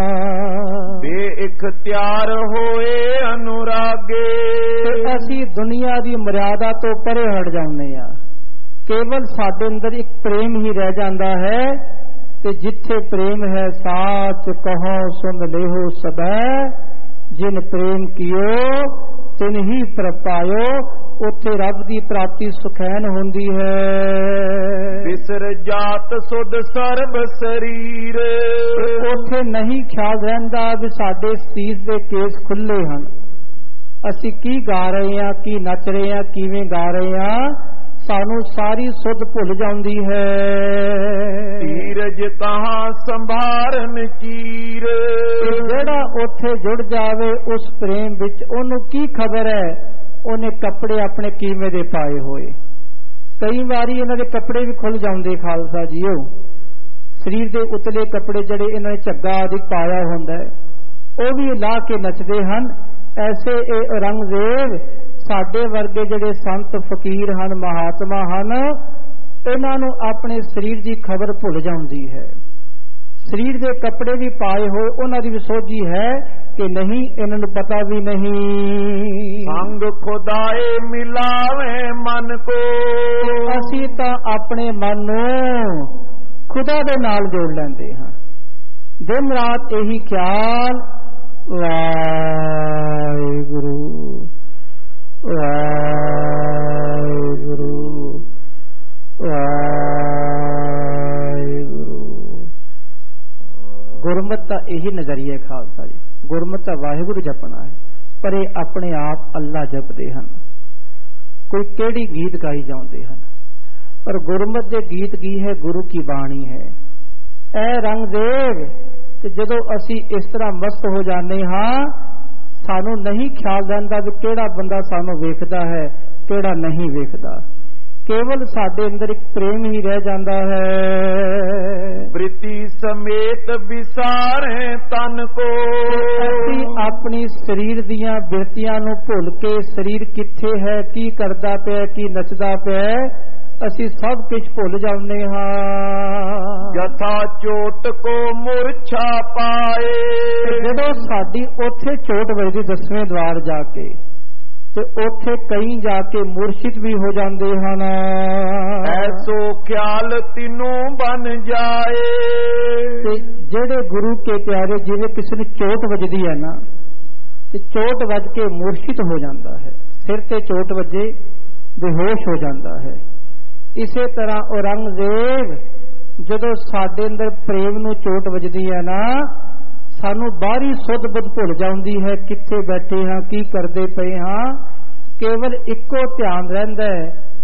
Speaker 2: ਬੇਇਖਤਿਆਰ ਹੋਏ ਅਨੁਰਾਗੇ,
Speaker 1: ਤੇ ਅਸੀਂ ਦੁਨੀਆ ਦੀ ਮਰਿਆਦਾ ਤੋਂ ਪਰੇ ਹਟ ਜਾਂਦੇ ਹਾਂ। ਕੇਵਲ ਸਾਡੇ ਅੰਦਰ ਇੱਕ ਪ੍ਰੇਮ ਹੀ ਰਹਿ ਜਾਂਦਾ ਹੈ ਤੇ ਜਿੱਥੇ ਪ੍ਰੇਮ ਹੈ ਸਾਚ ਕਹੋ ਸੁਨ ਲੇਹੋ ਸਦਾ, ਜਿਨ ਪ੍ਰੇਮ ਕੀਓ ਤਿਨ ਹੀ ਪ੍ਰਪਾਇਓ। ਉੱਥੇ ਰੱਬ ਦੀ ਪ੍ਰਾਪਤੀ ਸੁਖੈਨ ਹੁੰਦੀ ਹੈ।
Speaker 2: ਵਿਸਰ ਜਾਤ ਸੁਧ ਸਰਬ ਸਰੀਰ,
Speaker 1: ਉੱਥੇ ਨਹੀਂ ਖਿਆਲ ਰਹਿੰਦਾ ਵੀ ਸਾਡੇ ਸੀਸ ਦੇ ਕੇਸ ਖੁੱਲੇ ਹਨ, ਅਸੀਂ ਕੀ ਗਾ ਰਹੇ ਹਾਂ, ਕੀ ਨੱਚ ਰਹੇ ਹਾਂ, ਕਿਵੇਂ ਗਾ ਰਹੇ ਹਾਂ, ਸਾਨੂੰ ਸਾਰੀ ਸੁਧ ਭੁੱਲ ਜਾਂਦੀ ਹੈ।
Speaker 2: ਧੀਰਜ ਕਹਾਂ ਸੰਭਾਰਨ ਚੀਰ,
Speaker 1: ਜਿਹੜਾ ਉੱਥੇ ਜੁੜ ਜਾਵੇ ਉਸ ਪ੍ਰੇਮ ਵਿੱਚ, ਉਹਨੂੰ ਕੀ ਖਬਰ ਹੈ ਉਹਨੇ ਕੱਪੜੇ ਆਪਣੇ ਕਿਵੇਂ ਦੇ ਪਾਏ ਹੋਏ। ਕਈ ਵਾਰੀ ਇਹਨਾਂ ਦੇ ਕੱਪੜੇ ਵੀ ਖੁੱਲ ਜਾਂਦੇ ਖਾਲਸਾ ਜੀਓ। ਸਰੀਰ ਦੇ ਉਤਲੇ ਕੱਪੜੇ ਜਿਹੜੇ ਇਹਨਾਂ ਨੇ ਝੱਗਾ ਆਦਿ ਪਾਇਆ ਹੁੰਦਾ ਉਹ ਵੀ ਲਾ ਕੇ ਨੱਚਦੇ ਹਨ। ਐਸੇ ਇਹ ਔਰੰਗਜ਼ੇਬ ਸਾਡੇ ਵਰਗੇ ਜਿਹੜੇ ਸੰਤ ਫਕੀਰ ਹਨ, ਮਹਾਤਮਾ ਹਨ, ਇਹਨਾਂ ਨੂੰ ਆਪਣੇ ਸਰੀਰ ਦੀ ਖਬਰ ਭੁੱਲ ਜਾਂਦੀ ਹੈ। ਸਰੀਰ ਦੇ ਕੱਪੜੇ ਵੀ ਪਾਏ ਹੋਏ ਉਹਨਾਂ ਦੀ ਵੀ ਸੋਝੀ ਹੈ ਕਿ ਨਹੀਂ, ਇਹਨਾਂ ਨੂੰ ਪਤਾ ਵੀ ਨਹੀਂ।
Speaker 2: ਸੰਗ ਖੁਦਾਏ ਮਿਲਾਵੇ ਮਨ ਕੋ,
Speaker 1: ਅਸੀਂ ਤਾਂ ਆਪਣੇ ਮਨ ਨੂੰ ਖੁਦਾ ਦੇ ਨਾਲ ਜੋੜ ਲੈਂਦੇ ਹਾਂ। ਦਿਨ ਰਾਤ ਇਹੀ ਖਿਆਲ, ਵਾਹਿਗੁਰੂ ਵਾਹਿਗੁਰੂ ਵਾਹਿਗੁਰੂ। ਗੁਰਮਤਿ ਦਾ ਇਹੀ ਨਜ਼ਰੀਆ ਖਾਲਸਾ ਜੀ। ਗੁਰਮਤਿ ਦਾ ਵਾਹਿਗੁਰੂ ਜਪਣਾ ਹੈ, ਪਰ ਇਹ ਆਪਣੇ ਆਪ ਅੱਲਾ ਜਪਦੇ ਹਨ। ਕੋਈ ਕਿਹੜੀ ਗੀਤ ਗਾਈ ਜਾਂਦੇ ਹਨ, ਪਰ ਗੁਰਮਤਿ ਦੇ ਗੀਤ ਕੀ ਹੈ? ਗੁਰੂ ਕੀ ਬਾਣੀ ਹੈ। ਇਹ ਰੰਗਦੇਵ ਤੇ ਜਦੋਂ ਅਸੀਂ ਇਸ ਤਰ੍ਹਾਂ ਮਸਤ ਹੋ ਜਾਂਦੇ ਹਾਂ, ਸਾਨੂੰ ਨਹੀਂ ਖਿਆਲ ਰਹਿੰਦਾ ਵੀ ਕਿਹੜਾ ਬੰਦਾ ਸਾਨੂੰ ਵੇਖਦਾ ਹੈ, ਕਿਹੜਾ ਨਹੀਂ ਵੇਖਦਾ। ਕੇਵਲ ਸਾਡੇ ਅੰਦਰ ਇੱਕ ਪ੍ਰੇਮ ਹੀ ਰਹਿ ਜਾਂਦਾ ਹੈ।
Speaker 2: ਬ੍ਰਿਤੀ ਸਮੇਤ ਵਿਸਾਰੇ ਤਨ ਕੋ,
Speaker 1: ਅਸੀਂ ਆਪਣੀ ਸਰੀਰ ਦੀਆਂ ਬਿਰਤੀਆਂ ਨੂੰ ਭੁੱਲ ਕੇ ਸਰੀਰ ਕਿੱਥੇ ਹੈ, ਕੀ ਕਰਦਾ ਪਿਆ, ਕੀ ਨੱਚਦਾ ਪਿਆ, ਅਸੀਂ ਸਭ ਕੁਝ ਭੁੱਲ ਜਾਂਦੇ ਹਾਂ।
Speaker 2: ਯਥਾ ਚੋਟ ਕੋ ਮੁਰਛਾ ਪਾਏ,
Speaker 1: ਜਦੋਂ ਸਾਡੀ ਉੱਥੇ ਚੋਟ ਵੱਜਦੀ 10ਵੇਂ ਦਵਾਰ ਜਾ ਕੇ, ਤੇ ਉੱਥੇ ਕਈ ਜਾ ਕੇ ਮੁਰਸ਼ਿਦ ਵੀ ਹੋ ਜਾਂਦੇ ਹਨ।
Speaker 2: ਐਸੋ ਖਿਆਲ ਤਿਨੋਂ ਬਨ ਜਾਏ,
Speaker 1: ਤੇ ਜਿਹੜੇ ਗੁਰੂ ਕੇ ਪਿਆਰੇ, ਜਿਵੇਂ ਕਿਸੇ ਨੂੰ ਚੋਟ ਵੱਜਦੀ ਹੈ ਨਾ, ਤੇ ਚੋਟ ਵੱਜ ਕੇ ਮੁਰਸ਼ਿਦ ਹੋ ਜਾਂਦਾ ਹੈ। ਸਿਰ ਤੇ ਚੋਟ ਵੱਜੇ ਬੇਹੋਸ਼ ਹੋ ਜਾਂਦਾ ਹੈ। ਇਸੇ ਤਰ੍ਹਾਂ ਔਰੰਗਜ਼ੇਬ ਜਦੋਂ ਸਾਡੇ ਅੰਦਰ ਪ੍ਰੇਮ ਨੂੰ ਚੋਟ ਵੱਜਦੀ ਹੈ ਨਾ, ਸਾਨੂੰ ਬਾਹਰੀ ਸੁੱਧ ਬੁੱਧ ਭੁੱਲ ਜਾਂਦੀ ਹੈ, ਕਿੱਥੇ ਬੈਠੇ ਹਾਂ, ਕੀ ਕਰਦੇ ਪਏ ਹਾਂ। ਕੇਵਲ ਇੱਕੋ ਧਿਆਨ ਰਹਿੰਦਾ ਹੈ,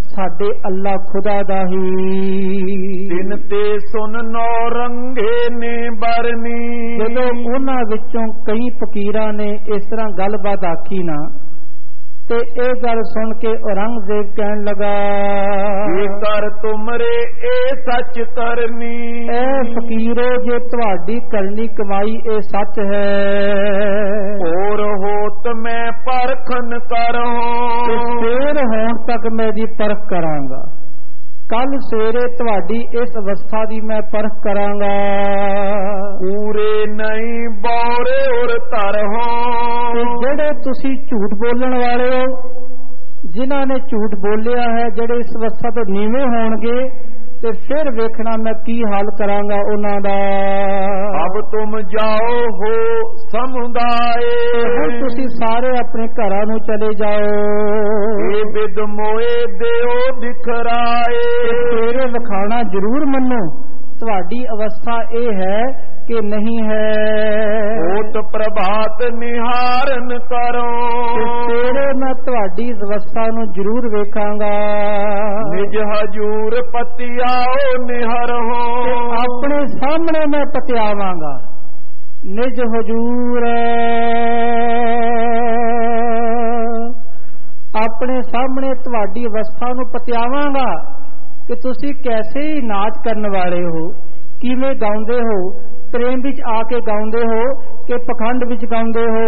Speaker 1: ਸਾਡੇ ਅੱਲਾ ਖੁਦਾ ਦਾ ਹੀ।
Speaker 2: ਤਿਨ ਤੇ ਸੁਨ ਨੌ ਰੰਗੇ ਨੇ ਬਰਨੀ।
Speaker 1: ਜਦੋਂ ਉਹਨਾਂ ਵਿੱਚੋਂ ਕਈ ਫਕੀਰਾਂ ਨੇ ਇਸ ਤਰ੍ਹਾਂ ਗੱਲਬਾਤ ਆਖੀ ਨਾ ਤੇ ਇਹ ਗੱਲ ਸੁਣ ਕੇ ਔਰੰਗਜ਼ੇਬ ਕਹਿਣ ਲੱਗਾ,
Speaker 2: ਇਹ ਕਰ ਤੁਮਰੇ ਇਹ ਸੱਚ ਕਰਨੀ।
Speaker 1: ਐ ਫਕੀਰੋ ਜੇ ਤੁਹਾਡੀ ਕਰਨੀ ਕਮਾਈ ਇਹ ਸੱਚ ਹੈ,
Speaker 2: ਹੋਰ ਹੋਤ ਮੈਂ ਪਰਖਨ ਕਰਹੁ।
Speaker 1: ਫੇਰ ਹੋਣ ਤੱਕ ਮੈਂ ਦੀ ਪਰਖ ਕਰਾਂਗਾ। ਕੱਲ ਸਵੇਰੇ ਤੁਹਾਡੀ ਇਸ ਅਵਸਥਾ ਦੀ ਮੈਂ ਪਰਖ ਕਰਾਂਗਾ।
Speaker 2: ਪੂਰੇ ਨਹੀਂ ਬੌਰੇ ਉਰ ਧਰਹੁ।
Speaker 1: ਜਿਹੜੇ ਤੁਸੀਂ ਝੂਠ ਬੋਲਣ ਵਾਲੇ ਹੋ, ਜਿਨ੍ਹਾਂ ਨੇ ਝੂਠ ਬੋਲਿਆ ਹੈ, ਜਿਹੜੇ ਇਸ ਅਵਸਥਾ ਤੋਂ ਨੀਵੇਂ ਹੋਣਗੇ ਤੇ ਫਿਰ ਵੇਖਣਾ ਮੈਂ ਕੀ ਹਾਲ ਕਰਾਂਗਾ ਉਹਨਾਂ ਦਾ।
Speaker 2: ਅਬ ਤੁਮ ਜਾਓ ਹੋ ਸਮੁਦਾਏ।
Speaker 1: ਹੁਣ ਤੁਸੀਂ ਸਾਰੇ ਆਪਣੇ ਘਰਾਂ ਨੂੰ ਚਲੇ ਜਾਓ।
Speaker 2: ਇਹ ਬਿਦ ਮੋਏ ਦਿਓ ਦਿਖਰਾਏ।
Speaker 1: ਤੇਰੇ ਵਿਖਾਣਾ ਜ਼ਰੂਰ ਮੰਨੋ ਤੁਹਾਡੀ ਅਵਸਥਾ ਇਹ ਹੈ ਕਿ ਨਹੀਂ ਹੈ।
Speaker 2: ਹੋਤ ਪ੍ਰਭਾਤ ਨਿਹਾਰਨ ਕਰੋ।
Speaker 1: ਤੇਰੇ ਮੈਂ ਤੁਹਾਡੀ ਅਵਸਥਾ ਨੂੰ ਜ਼ਰੂਰ ਵੇਖਾਂਗਾ।
Speaker 2: ਨਿਜ ਹਜੂਰ ਪਤਿਆਓ ਨਿਹਰਹੁ।
Speaker 1: ਆਪਣੇ ਸਾਹਮਣੇ ਮੈਂ ਪਤਿਆਵਾਂਗਾ। ਨਿਜ ਹਜੂਰ ਆਪਣੇ ਸਾਹਮਣੇ ਤੁਹਾਡੀ ਅਵਸਥਾ ਨੂੰ ਪਤਿਆਵਾਂਗਾ ਕਿ ਤੁਸੀਂ ਕੈਸੇ ਹੀ ਨਾਚ ਕਰਨ ਵਾਲੇ ਹੋ, ਕਿਵੇਂ ਗਾਉਂਦੇ ਹੋ, ਪ੍ਰੇਮ ਵਿੱਚ ਆ ਕੇ ਗਾਉਂਦੇ ਹੋ ਕਿ ਪਖੰਡ ਵਿੱਚ ਗਾਉਂਦੇ ਹੋ।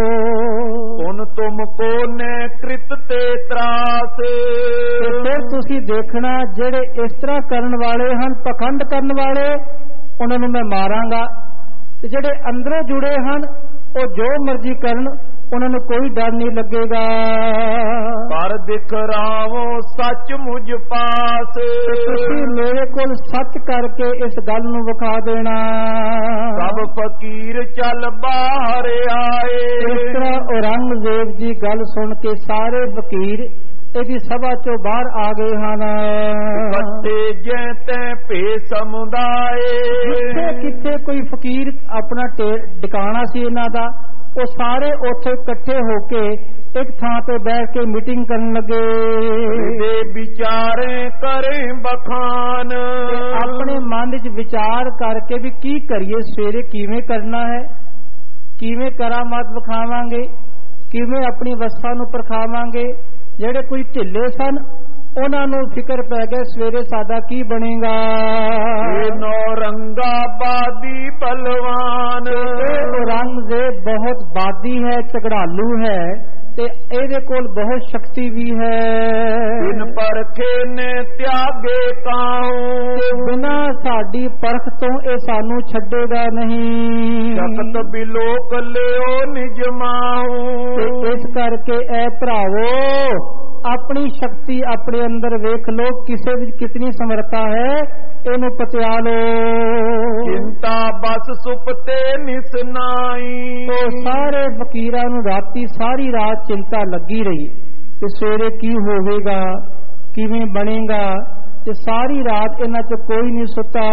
Speaker 2: ਹੁਣ ਤੁਮ ਕੋ ਨੇ ਕ੍ਰਿਤ ਤੇ ਤਰਾਸ।
Speaker 1: ਫਿਰ ਤੁਸੀਂ ਦੇਖਣਾ ਜਿਹੜੇ ਇਸ ਤਰ੍ਹਾਂ ਕਰਨ ਵਾਲੇ ਹਨ, ਪਖੰਡ ਕਰਨ ਵਾਲੇ, ਉਹਨਾਂ ਨੂੰ ਮੈਂ ਮਾਰਾਂਗਾ। ਤੇ ਜਿਹੜੇ ਅੰਦਰੋਂ ਜੁੜੇ ਹਨ ਉਹ ਜੋ ਮਰਜ਼ੀ ਕਰਨ, ਉਹਨਾਂ ਨੂੰ ਕੋਈ ਡਰ ਨਹੀਂ ਲੱਗੇਗਾ।
Speaker 2: ਪਰ ਦਿਖਰਾਵੋ ਸੱਚ ਮੁਝ ਪਾਸ।
Speaker 1: ਤੁਸੀਂ ਮੇਰੇ ਕੋਲ ਸੱਚ ਕਰਕੇ ਇਸ ਗੱਲ ਨੂੰ ਵਿਖਾ ਦੇਣਾ।
Speaker 2: ਸਭ ਫਕੀਰ ਚੱਲ ਬਾਹਰ ਆਏ।
Speaker 1: ਇਸ ਤਰ੍ਹਾਂ ਔਰੰਗਜ਼ੇਬ ਦੀ ਗੱਲ ਸੁਣ ਕੇ ਸਾਰੇ ਫਕੀਰ ਇਹਦੀ ਸਭਾ ਚੋਂ ਬਾਹਰ ਆ ਗਏ ਹਨ।
Speaker 2: ਕੱਟੇ ਜੈ ਤੈ ਭੇ ਸਮੁਦਾਏ।
Speaker 1: ਜਿੱਥੇ ਕਿੱਥੇ ਕੋਈ ਫਕੀਰ ਆਪਣਾ ਟਿਕਾਣਾ ਸੀ ਇਹਨਾਂ ਦਾ, ਉਹ ਸਾਰੇ ਉੱਥੇ ਇਕੱਠੇ ਹੋ ਕੇ ਇੱਕ ਥਾਂ ਤੇ ਬੈਠ ਕੇ ਮੀਟਿੰਗ ਕਰਨ ਲੱਗੇ।
Speaker 2: ਦੇ ਵਿਚਾਰੇ ਕਰੇ ਬਖਾਨ।
Speaker 1: ਆਪਣੇ ਮਨ ਵਿੱਚ ਵਿਚਾਰ ਕਰਕੇ ਵੀ ਕੀ ਕਰੀਏ, ਸਵੇਰੇ ਕਿਵੇਂ ਕਰਨਾ ਹੈ, ਕਿਵੇਂ ਕਰਾਮਾਤ ਵਿਖਾਵਾਂਗੇ, ਕਿਵੇਂ ਆਪਣੀ ਅਵਸਥਾ ਨੂੰ ਪਰਖਾਵਾਂਗੇ। ਜਿਹੜੇ ਕੋਈ ਢਿੱਲੇ ਸਨ ਉਹਨਾਂ ਨੂੰ ਫਿਕਰ ਪੈ ਗਿਆ ਸਵੇਰੇ ਸਾਡਾ ਕੀ ਬਣੇਗਾ।
Speaker 2: ਇਹ ਨੌ ਰੰਗਾ ਬਾਦੀ ਬਲਵਾਨ।
Speaker 1: ਔਰੰਗਜ਼ੇਬ ਬਹੁਤ ਬਾਦੀ ਹੈ, ਝਗੜਾਲੂ ਹੈ ਤੇ ਇਹਦੇ ਕੋਲ ਬਹੁਤ ਸ਼ਕਤੀ ਵੀ ਹੈ।
Speaker 2: ਬਿਨ ਪਰਖੇ ਨੇ ਤਿਆਗੇ ਕਾਹੂ।
Speaker 1: ਬਿਨਾਂ ਸਾਡੀ ਪਰਖ ਤੋਂ ਇਹ ਸਾਨੂੰ ਛੱਡੇਗਾ ਨਹੀਂ।
Speaker 2: ਜਗਤ ਬਿਲੋਕ ਲਿਓ ਨਿਜ ਮਾਹੂ।
Speaker 1: ਤੇ ਇਸ ਕਰਕੇ ਐ ਭਰਾਵੋ ਆਪਣੀ ਸ਼ਕਤੀ ਆਪਣੇ ਅੰਦਰ ਵੇਖ ਲੋ, ਕਿਸੇ ਵਿੱਚ ਕਿਤਨੀ ਸਮਰੱਥਾ ਹੈ, ਇਹਨੂੰ ਪਤਿਆ ਲੋ।
Speaker 2: ਚਿੰਤਾ ਬਸ ਸੁਪਤੇ ਨਿਸਨਾਈ।
Speaker 1: तो ਸਾਰੇ ਫਕੀਰਾਂ ਨੂੰ ਰਾਤੀ ਸਾਰੀ ਰਾਤ ਚਿੰਤਾ ਲੱਗੀ ਰਹੀ ਕਿ ਸਵੇਰੇ ਕੀ ਹੋਵੇਗਾ, ਕਿਵੇਂ ਬਣੇਗਾ, ਤੇ ਸਾਰੀ ਰਾਤ ਇਹਨਾਂ ਚ ਕੋਈ ਨਹੀਂ ਸੁੱਤਾ।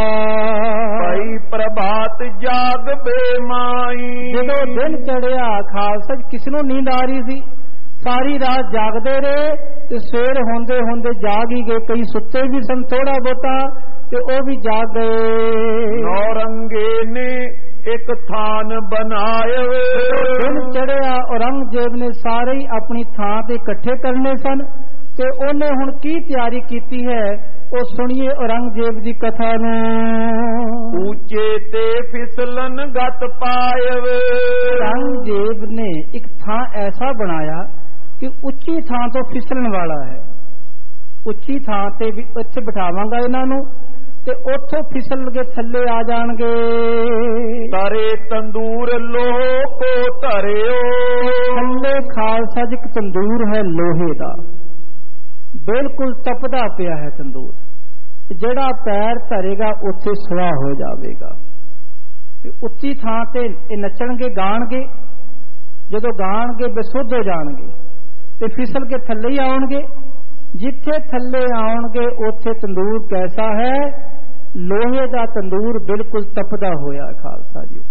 Speaker 2: ਭਾਈ ਪ੍ਰਭਾਤ ਜਾਗ ਬੇਮਾਈ।
Speaker 1: ਜਦੋਂ ਦਿਨ ਚੜਿਆ ਖਾਲਸਾ ਕਿਸੇ ਨੂੰ ਨੀਂਦ ਆ ਰਹੀ ਸੀ, ਸਾਰੀ ਰਾਤ ਜਾਗਦੇ ਰਹੇ ਤੇ ਸਵੇਰ ਹੁੰਦੇ ਹੁੰਦੇ ਜਾਗ ਹੀ ਗਏ। ਕਈ ਸੁੱਤੇ ਵੀ ਸਨ ਥੋੜਾ ਬਹੁਤਾ ਤੇ ਉਹ ਵੀ ਜਾਗ ਗਏ।
Speaker 2: ਨੌਰੰਗੇ ਨੇ ਇੱਕ ਥਾਨ ਬਣਾਏ।
Speaker 1: ਦਿਨ ਚੜਿਆ ਔਰੰਗਜ਼ੇਬ ਨੇ ਸਾਰੇ ਹੀ ਆਪਣੀ ਥਾਂ ਤੇ ਇਕੱਠੇ ਕਰਨੇ ਸਨ ਤੇ ਉਹਨੇ ਹੁਣ ਕੀ ਤਿਆਰੀ ਕੀਤੀ ਹੈ ਉਹ ਸੁਣੀਏ ਔਰੰਗਜ਼ੇਬ ਦੀ ਕਥਾ ਨੂੰ।
Speaker 2: ਉੱਚੇ ਤੇ ਫਿਸਲਨ ਗਤ ਪਾਏ।
Speaker 1: ਔਰੰਗਜ਼ੇਬ ਨੇ ਇੱਕ ਥਾਂ ਐਸਾ ਬਣਾਇਆ ਕਿ ਉੱਚੀ ਥਾਂ ਤੋਂ ਫਿਸਲਣ ਵਾਲਾ ਹੈ। ਉੱਚੀ ਥਾਂ ਤੇ ਵੀ ਉੱਥੇ ਬਿਠਾਵਾਂਗਾ ਇਹਨਾਂ ਨੂੰ ਤੇ ਉੱਥੋਂ ਫਿਸਲ ਕੇ ਥੱਲੇ ਆ ਜਾਣਗੇ।
Speaker 2: ਤਰੇ ਤੰਦੂਰ ਲੋਹ ਕੋ ਧਰਿਓ।
Speaker 1: ਥੱਲੇ ਖਾਲਸਾ ਜੀ ਇੱਕ ਤੰਦੂਰ ਹੈ ਲੋਹੇ ਦਾ, ਬਿਲਕੁਲ ਤਪਦਾ ਪਿਆ ਹੈ ਤੰਦੂਰ। ਜਿਹੜਾ ਪੈਰ ਧਰੇਗਾ ਉੱਥੇ ਸੁਆਹ ਹੋ ਜਾਵੇਗਾ। ਤੇ ਉੱਚੀ ਥਾਂ ਤੇ ਇਹ ਨੱਚਣਗੇ, ਗਾਣਗੇ। ਜਦੋਂ ਗਾਣਗੇ ਬੇਸੁੱਧ ਹੋ ਜਾਣਗੇ ਤੇ ਫਿਸਲ ਕੇ ਥੱਲੇ ਹੀ ਆਉਣਗੇ। ਜਿੱਥੇ ਥੱਲੇ ਆਉਣਗੇ ਉੱਥੇ ਤੰਦੂਰ ਕੈਸਾ ਹੈ, ਲੋਹੇ ਦਾ ਤੰਦੂਰ ਬਿਲਕੁਲ ਤਪਦਾ ਹੋਇਆ। ਖਾਲਸਾ ਜੀ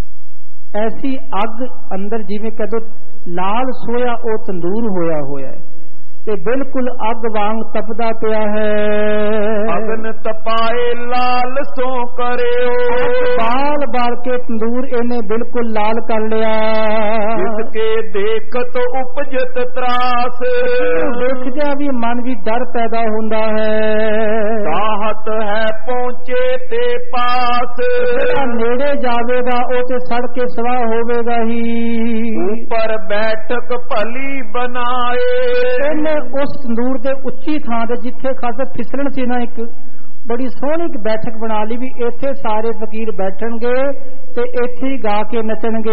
Speaker 1: ਐਸੀ ਅੱਗ ਅੰਦਰ ਜਿਵੇਂ ਕਦੋਂ ਲਾਲ ਸੋਇਆ ਉਹ ਤੰਦੂਰ ਹੋਇਆ ਹੈ। ਤੇ ਬਿਲਕੁਲ ਅੱਗ ਵਾਂਗ ਤਪਦਾ ਪਿਆ ਹੈ।
Speaker 2: ਅਗਨ ਤਪਾਏ ਲਾਲ ਸੋ ਕਰਿਓ,
Speaker 1: ਬਾਲ ਬਾਲ ਕੇ ਤੰਦੂਰ ਇਹਨੇ ਬਿਲਕੁਲ ਲਾਲ ਕਰ ਲਿਆ।
Speaker 2: ਜਿਸ ਕੇ ਦੇਖਤ ਉਪਜਤ ਤਰਾਸ,
Speaker 1: ਦੇਖਦਿਆਂ ਵੀ ਮਨ ਵੀ ਡਰ ਪੈਦਾ ਹੁੰਦਾ ਹੈ।
Speaker 2: ਚਾਹਤ ਹੈ ਪਹੁੰਚੇ ਤੇ ਪਾਸ,
Speaker 1: ਜਿਹੜਾ ਨੇੜੇ ਜਾਵੇਗਾ ਉਹ ਤੇ ਸੜ ਕੇ ਸਵਾਹ ਹੋਵੇਗਾ ਹੀ।
Speaker 2: ਉੱਪਰ ਬੈਠਕ ਭਲੀ ਬਣਾਏ,
Speaker 1: ਇਹਨੇ ਉਸ ਤੰਦੂਰ ਦੇ ਉੱਚੀ ਥਾਂ ਤੇ ਜਿੱਥੇ ਖਾਸ ਫਿਸਲਣ ਸੀ ਨਾ, ਇੱਕ ਬੜੀ ਸੋਹਣੀ ਇੱਕ ਬੈਠਕ ਬਣਾ ਲਈ ਵੀ ਇੱਥੇ ਸਾਰੇ ਫਕੀਰ ਬੈਠਣਗੇ ਤੇ ਇੱਥੇ ਹੀ ਗਾ ਕੇ ਨੱਚਣਗੇ।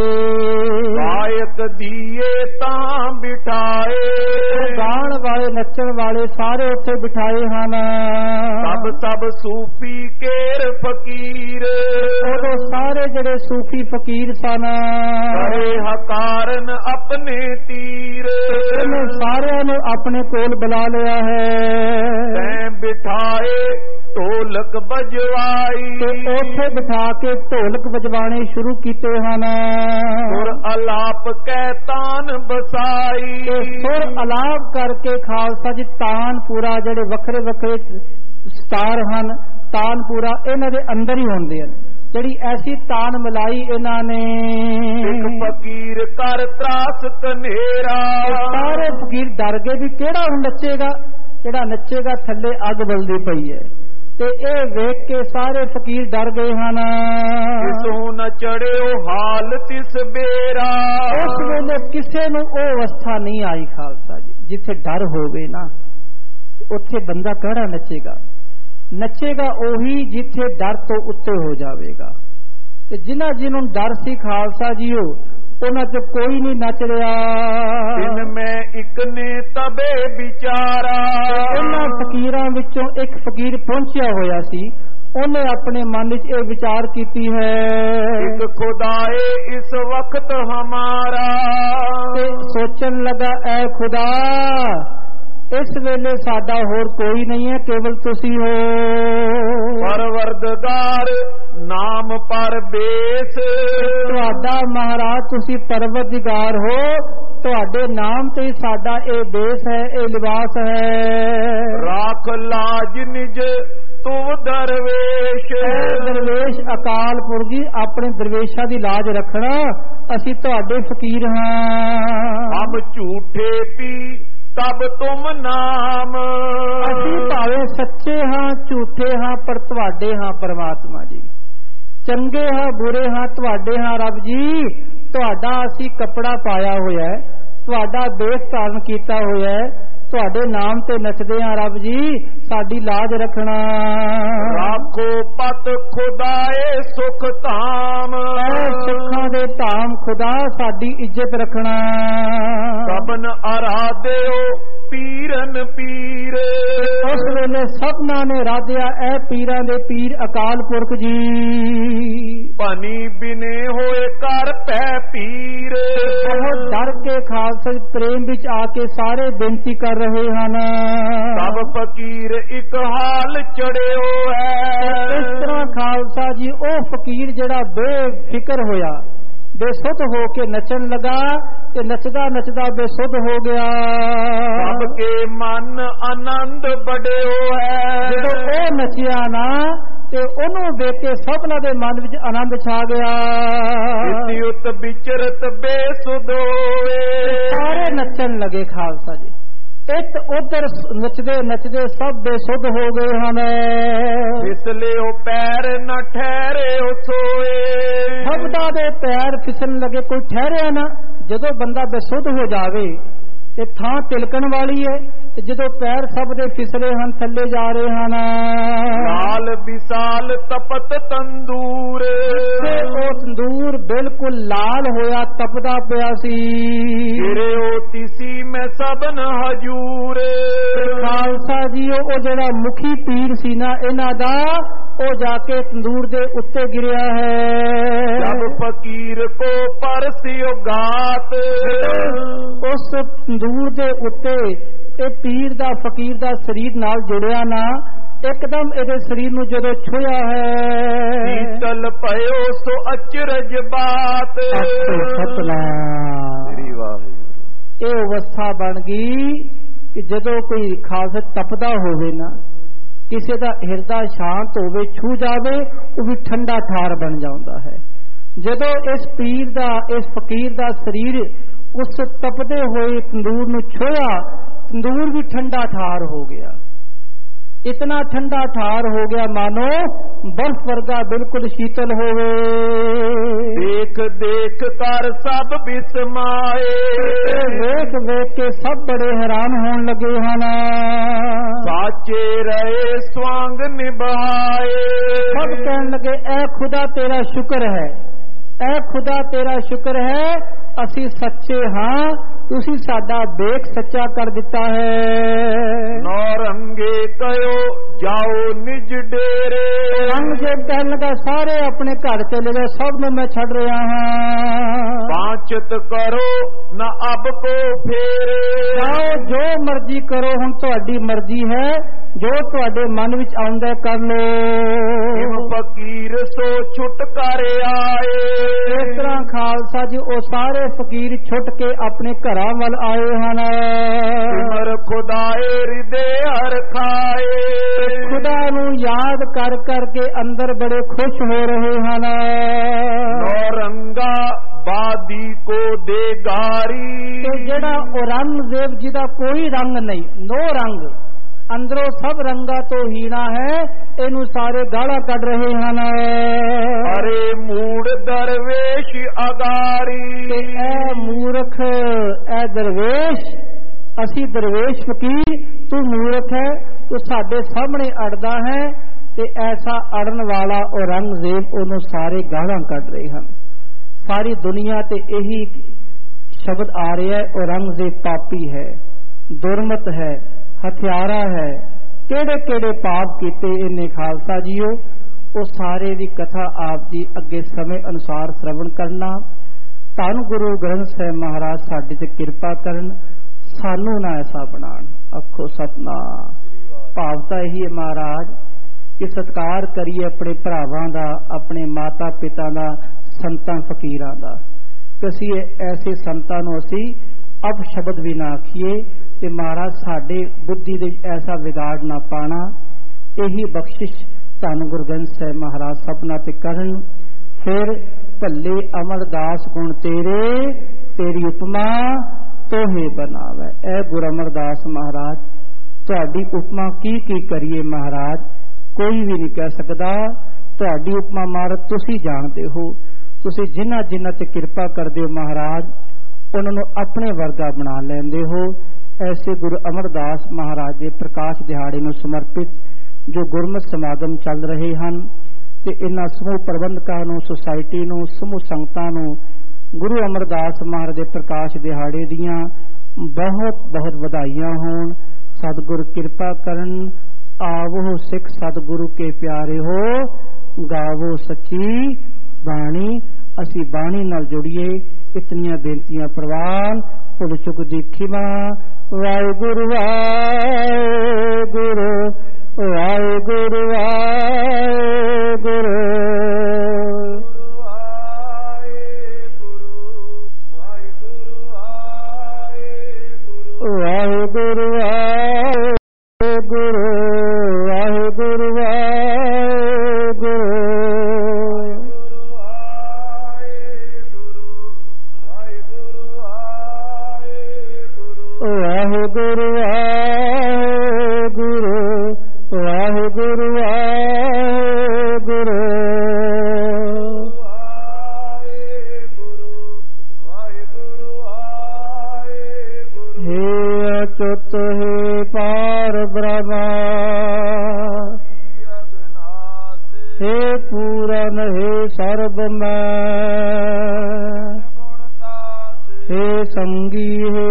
Speaker 2: ਗਾਇਕ ਦੀਏ ਤਾਂ ਬਿਠਾਏ,
Speaker 1: ਗਾਣ ਵਾਲੇ ਨੱਚਣ ਵਾਲੇ ਸਾਰੇ ਉੱਥੇ ਬਿਠਾਏ ਹਨ।
Speaker 2: ਸਭ ਸਭ ਸੂਫੀ ਕੇਰ ਫਕੀਰ,
Speaker 1: ਉਦੋਂ ਸਾਰੇ ਜਿਹੜੇ ਸੂਫੀ ਫਕੀਰ ਸਨ,
Speaker 2: ਕਰੇ ਹਕਾਰਨ ਆਪਣੇ ਤੀਰ,
Speaker 1: ਇਹਨੇ ਸਾਰਿਆਂ ਨੂੰ ਆਪਣੇ ਕੋਲ ਬੁਲਾ ਲਿਆ ਹੈ।
Speaker 2: ਤੈਂ ਬਿਠਾਏ ਢੋਲਕ ਬਜਵਾਈ,
Speaker 1: ਤੇ ਉੱਥੇ ਬਿਠਾ ਕੇ ਢੋਲਕ ਵਜਵਾਣੇ ਸ਼ੁਰੂ ਕੀਤੇ ਹਨ।
Speaker 2: ਸੁਰ ਅਲਾਪ ਕਹਿ ਤਾਨ ਬਸਾਈ,
Speaker 1: ਤੇ ਸੁਰ ਅਲਾਪ ਕਰਕੇ ਖਾਲਸਾ ਜੀ ਤਾਨ ਪੂਰਾ ਜਿਹੜੇ ਵੱਖਰੇ ਵੱਖਰੇ ਸਤਾਰ ਹਨ, ਤਾਨ ਪੂਰਾ ਇਹਨਾਂ ਦੇ ਅੰਦਰ ਹੀ ਹੁੰਦੇ ਹਨ। ਜਿਹੜੀ ਐਸੀ ਤਾਨ ਮਿਲਾਈ ਇਹਨਾਂ ਨੇ,
Speaker 2: ਇੱਕ ਫਕੀਰ ਕਰ ਤਰਾਸ ਕਨੇਰਾ,
Speaker 1: ਸਾਰੇ ਫਕੀਰ ਡਰ ਗਏ ਵੀ ਕਿਹੜਾ ਹੁਣ ਨੱਚੇਗਾ, ਜਿਹੜਾ ਨੱਚੇਗਾ ਥੱਲੇ ਅੱਗ ਬਲਦੀ ਪਈ ਹੈ। ਤੇ ਇਹ ਵੇਖ ਕੇ ਸਾਰੇ ਫਕੀਰ ਡਰ ਗਏ ਹਨ।
Speaker 2: ਕਿਸੋਂ ਨ ਚੜਿਓ ਹਾਲ ਤਿਸ ਬੇਰਾ,
Speaker 1: ਉਸ ਵੇਲੇ ਕਿਸੇ ਨੂੰ ਉਹ ਅਵਸਥਾ ਨਹੀਂ ਆਈ ਖਾਲਸਾ ਜੀ, ਜਿੱਥੇ ਡਰ ਹੋਵੇ ਨਾ ਉੱਥੇ ਬੰਦਾ ਕਿਹੜਾ ਨੱਚੇਗਾ। ਨੱਚੇਗਾ ਉਹੀ ਜਿੱਥੇ ਡਰ ਤੋਂ ਉੱਤੇ ਹੋ ਜਾਵੇਗਾ। ਤੇ ਜਿਨ੍ਹਾਂ ਜਿਹਨੂੰ ਡਰ ਸੀ ਖਾਲਸਾ ਜੀਓ, ਉਹਨਾਂ ਚ ਕੋਈ ਨਹੀਂ ਨੱਚ ਰਿਹਾ।
Speaker 2: ਜਿਨ ਮੈਂ ਇੱਕ ਨੇ ਤਬੇ ਵਿਚਾਰਾ,
Speaker 1: ਉਹਨਾਂ ਫਕੀਰਾਂ ਵਿੱਚੋਂ ਇੱਕ ਫਕੀਰ ਪਹੁੰਚਿਆ ਹੋਇਆ ਸੀ, ਉਹਨੇ ਆਪਣੇ ਮਨ ਵਿੱਚ ਇਹ ਵਿਚਾਰ ਕੀਤੀ ਹੈ,
Speaker 2: ਇੱਕ ਖੁਦਾਏ ਇਸ ਵਕਤ ਹਮਾਰਾ,
Speaker 1: ਤੇ ਸੋਚਣ ਲੱਗਾ ਐ ਖੁਦਾ ਇਸ ਵੇਲੇ ਸਾਡਾ ਹੋਰ ਕੋਈ ਨਹੀਂ ਹੈ, ਕੇਵਲ ਤੁਸੀਂ ਹੋ।
Speaker 2: ਪਰਵਰਦਗਾਰ ਨਾਮ ਪਰ ਬੇਸ,
Speaker 1: ਤੁਹਾਡਾ ਮਹਾਰਾਜ ਤੁਸੀਂ ਪਰਵਰਦਿਗਾਰ ਹੋ, ਤੁਹਾਡੇ ਨਾਮ ਤੇ ਸਾਡਾ ਇਹ ਬੇਸ ਹੈ, ਇਹ ਲਿਬਾਸ ਹੈ।
Speaker 2: ਰਾਖ ਲਾਜ ਨਿਜ ਤੂੰ ਦਰਵੇਸ਼,
Speaker 1: ਦਰਵੇਸ਼ ਅਕਾਲ ਪੁਰਖ ਜੀ ਆਪਣੇ ਦਰਵੇਸ਼ਾਂ ਦੀ ਲਾਜ ਰੱਖਣਾ, ਅਸੀਂ ਤੁਹਾਡੇ ਫਕੀਰ ਹਾਂ।
Speaker 2: ਹਮ ਝੂਠੇ ਪੀ ਤਬ ਤੁਮ ਨਾਮ,
Speaker 1: ਅਸੀਂ ਭਾਵੇਂ ਸੱਚੇ ਹਾਂ ਝੂਠੇ ਹਾਂ ਪਰ ਤੁਹਾਡੇ ਹਾਂ ਪਰਮਾਤਮਾ ਜੀ। ਚੰਗੇ ਹਾਂ ਬੁਰੇ ਹਾਂ ਤੁਹਾਡੇ ਹਾਂ ਰੱਬ ਜੀ। ਤੁਹਾਡਾ ਅਸੀਂ ਕੱਪੜਾ ਪਾਇਆ ਹੋਇਆ ਹੈ, ਤੁਹਾਡਾ ਦੇਸ਼ ਧਾਰਨ ਕੀਤਾ ਹੋਇਆ ਹੈ, ਤੁਹਾਡੇ ਨਾਮ ਤੇ ਨੱਚਦੇ ਹਾਂ ਰੱਬ ਜੀ, ਸਾਡੀ ਲਾਜ ਰੱਖਣਾ।
Speaker 2: ਰਾਖੋ ਪਤ ਖੁਦਾਏ ਸੁਖ ਧਾਮ,
Speaker 1: ਸੁੱਖਾਂ ਦੇ ਧਾਮ ਖੁਦਾ ਸਾਡੀ ਇੱਜ਼ਤ ਰੱਖਣਾ।
Speaker 2: ਸਭਨ ਅਰਾਧਿਓ ਪੀਰਨ ਪੀਰ,
Speaker 1: ਉਸ ਵੇਲੇ ਸਭਨਾਂ ਨੇ ਰਾਧਿਆ ਇਹ ਪੀਰਾਂ ਦੇ ਪੀਰ ਅਕਾਲ ਪੁਰਖ ਜੀ।
Speaker 2: ਭਨੀ ਬਿਨੇ ਹੋਏ ਕਰ ਪੈ ਪੀਰ,
Speaker 1: ਬਹੁਤ ਡਰ ਕੇ ਖਾਲਸਾ ਪ੍ਰੇਮ ਵਿੱਚ ਆ ਕੇ ਸਾਰੇ ਬੇਨਤੀ ਕਰ ਰਹੇ ਹਨ।
Speaker 2: ਸਭ ਫਕੀਰ ਇੱਕ ਹਾਲ ਚੜਿਓ ਹੈ।
Speaker 1: ਇਸ ਤਰ੍ਹਾਂ ਖਾਲਸਾ ਜੀ ਉਹ ਫਕੀਰ ਜਿਹੜਾ ਬੇਫਿਕਰ ਹੋਇਆ, ਬੇਸੁੱਧ ਹੋ ਕੇ ਨੱਚਣ ਲੱਗਾ ਤੇ ਨੱਚਦਾ ਨੱਚਦਾ ਬੇਸੁੱਧ ਹੋ ਗਿਆ।
Speaker 2: ਸਭ ਕੇ ਮਨ ਆਨੰਦ ਬੜਿਓ ਹੈ।
Speaker 1: ਜਦੋਂ ਉਹ ਨੱਚਿਆ ਨਾ ਤੇ ਉਹਨੂੰ ਦੇਖ ਕੇ ਸਭਨਾਂ ਦੇ ਮਨ ਵਿੱਚ ਆਨੰਦ ਛਾ ਗਿਆ।
Speaker 2: ਇਤਿਉਤ ਵਿਚਰਤ ਬੇਸੁੱਧ ਹੋਏ,
Speaker 1: ਸਾਰੇ ਨੱਚਣ ਲੱਗੇ ਖਾਲਸਾ ਜੀ। ਇੱਕ ਉਧਰ ਨੱਚਦੇ ਨੱਚਦੇ ਸਭ ਬੇਸੁੱਧ ਹੋ ਗਏ ਹਨ।
Speaker 2: ਫਿਸਲਿਓ ਪੈਰ ਨ ਠਹਿਰਿਓ ਸੋਏ,
Speaker 1: ਸਭਦਾ ਦੇ ਪੈਰ ਫਿਸਲਣ ਲੱਗੇ, ਕੋਈ ਠਹਿਰਿਆ ਨਾ। ਜਦੋਂ ਬੰਦਾ ਬੇਸੁੱਧ ਹੋ ਜਾਵੇ ਤੇ ਥਾਂ ਤਿਲਕਣ ਵਾਲੀ ਹੈ, ਤੇ ਜਦੋਂ ਪੈਰ ਸਭ ਦੇ ਫਿਸਲੇ ਹਨ ਥੱਲੇ ਜਾ ਰਹੇ ਹਨ।
Speaker 2: ਲਾਲ ਵਿਸਾਲ ਤਪਤ ਤੰਦੂਰ,
Speaker 1: ਤੇ ਉਹ ਤੰਦੂਰ ਬਿਲਕੁਲ ਲਾਲ ਹੋਇਆ ਤਪਦਾ ਪਿਆ ਸੀ।
Speaker 2: ਗਿਰਿਓ ਤਿਸੀ ਮੈਂ ਸਭਨ ਹਜੂਰ,
Speaker 1: ਖਾਲਸਾ ਜੀ ਉਹ ਜਿਹੜਾ ਮੁਖੀ ਪੀਰ ਸੀ ਨਾ ਇਹਨਾਂ ਦਾ, ਉਹ ਜਾ ਕੇ ਤੰਦੂਰ ਦੇ ਉੱਤੇ ਗਿਰਿਆ ਹੈ।
Speaker 2: ਜਬ ਫਕੀਰ ਕੋ ਪਰਸਿਓ ਗਾਤ,
Speaker 1: ਉਸ ਤੰਦੂਰ ਦੇ ਉੱਤੇ ਇਹ ਪੀਰ ਦਾ ਫਕੀਰ ਦਾ ਸਰੀਰ ਨਾਲ ਜੁੜਿਆ ਨਾ, ਇੱਕਦਮ ਇਹਦੇ ਸਰੀਰ ਨੂੰ ਜਦੋਂ ਛੁਇਆ ਹੈ,
Speaker 2: ਸ਼ੀਤਲ ਭਇਓ ਸੋ ਅਚਰਜ ਬਾਤ।
Speaker 1: ਸਤਨਾਮ।
Speaker 2: ਇਹ ਅਵਸਥਾ
Speaker 1: ਬਣ ਗਈ कि जदों कोई खास तपदा होवे ना, किसी का हिरदा शांत होवे, छू जावे वो भी ठंडा ठार बन जाता है। जदों इस पीर दा, इस फकीर दा शरीर उस तपदे हुए तंदूर नूं छुआ, तंदूर भी ठंडा ठार हो गया। इतना ठंडा ठार हो गया मानो बर्फ वर्गा बिल्कुल शीतल होवे।
Speaker 2: देख देख कर सब बिस्माए,
Speaker 1: वेख वेख के सब बड़े हैरान होने लगे हैं।
Speaker 2: साचे रहे स्वांग निभाए,
Speaker 1: सब कहने लगे ऐ खुदा तेरा शुक्र है, ऐ खुदा तेरा शुक्र है, असी सच्चे हाँ, तुसी साडा देख सच्चा कर दिता है।
Speaker 2: नौरंगे कयो जाओ निज डेरे,
Speaker 1: औरंगजेब कहने लगा सारे अपने घर चले गए, सब में मैं छड़ रहा हाँ।
Speaker 2: बांचत करो न अब को फेरे,
Speaker 1: जाओ जो मर्जी करो, हुण तुहाडी मर्जी है, जो तुहाडे मन विच आउंदा कर लो।
Speaker 2: हिम फकीर सो छुटकारे आए,
Speaker 1: इस तरह खालसा जी वो सारे फकीर छुट के अपने घरां वल आए हन।
Speaker 2: सिमर खुदाए हृदय हर खाए,
Speaker 1: खुदा नूं याद कर कर के अंदर बड़े खुश हो रहे हन।
Speaker 2: नौरंगा बादी को दे गारी,
Speaker 1: जेड़ा औरंगजेब जी दा कोई रंग नहीं, नो रंग, अंदरों सब रंगा तो हीना है, इनू सारे गाला कढ़ रहे हैं।
Speaker 2: अरे मूड दरवेश अगारी,
Speaker 1: ए मूर्ख ए दरवेश, असी दरवेश फकीर, तू मूर्ख है, तू साडे सामने अड़दा है। ते ऐसा अड़न वाला औरंगजेब ओनू सारे गाला कढ़ रहे हैं। सारी दुनिया ते यही शब्द आ रहा है, औरंगजेब पापी है, दुर्मत है, हथियारा है, केड़े केड़े पाप कीते इन्हें खालसा जीओ। वो सारे दी कथा आप जी अगे समय अनुसार श्रवण करना। धन गुरु ग्रंथ साहिब महाराज साडे ते किरपा करन, सानू ना ऐसा बनाण। आखो सतनाम। भावता यही है महाराज कि सत्कार करिए अपने भरावां दा, अपने माता पिता दा, संतां फकीरां दा। कि ऐसे संतां नूं असीं अब शब्द भी ना आखीए ते महाराज साडे बुद्धि दे ऐसा विगाड़ ना पाना। यही बख्शिश धन गुरु ग्रंथ साहिब महाराज सबना ते करन। फिर भले अमरदास गुण तेरे, तेरी उपमा तोहे बनावे। ऐ गुरु अमरदास महाराज तुहाडी उपमा की करिए महाराज, कोई भी नहीं कह सकता। तुहाडी उपमा महाराज तुसी जानते हो, तुसी जिन्हां जिन्हां ते किरपा करदे हो महाराज, उन्होंने अपने वर्गा बना लेंदे हो। ऐसे गुरु अमरदास महाराज के प्रकाश दिहाड़े नूं समर्पित जो गुरमत समागम चल रहे हैं, ते इन्हां समूह प्रबंधकां नूं, सोसाइटी नूं, समूह संगतां नूं गुरु अमरदास महाराज के प्रकाश दिहाड़े दियां बहुत बहुत वधाइयां होण। सतगुरु किरपा करन। आवो सिख सतगुरु के प्यारे हो, गावो सच्ची बाणी। असी बाणी नाल जुड़िए। इतनियां बेनतियां प्रवान भुल चुक दी खिमा। वाहिगुरु वाहिगुरु वाहिगुरु वाहिगुरु वाहिगुरु वाहिगुरु वाहिगुरु वाहिगुरु वाहिगुरु वाहिगुरु वाहिगुरु वाहिगुरु हे अच्युत हे पार ब्रह्म हे पूरन हे सर्वमय हे संगी हे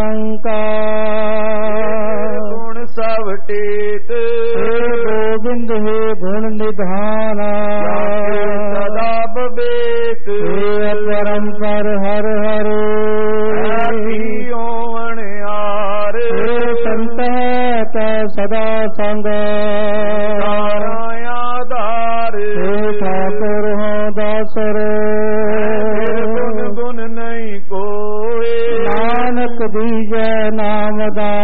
Speaker 1: निरंकार
Speaker 2: गुण सब टेत
Speaker 1: हे गोविंद हे गुण निधाना
Speaker 2: सदा विवेक
Speaker 1: हे अपरंपर हर हरे
Speaker 2: ओवण यार
Speaker 1: हे संत है सदा संग
Speaker 2: आधार
Speaker 1: हे ठाकुर हो दासर
Speaker 2: गुण गुण नहीं को
Speaker 1: नानक दीजै नाम दा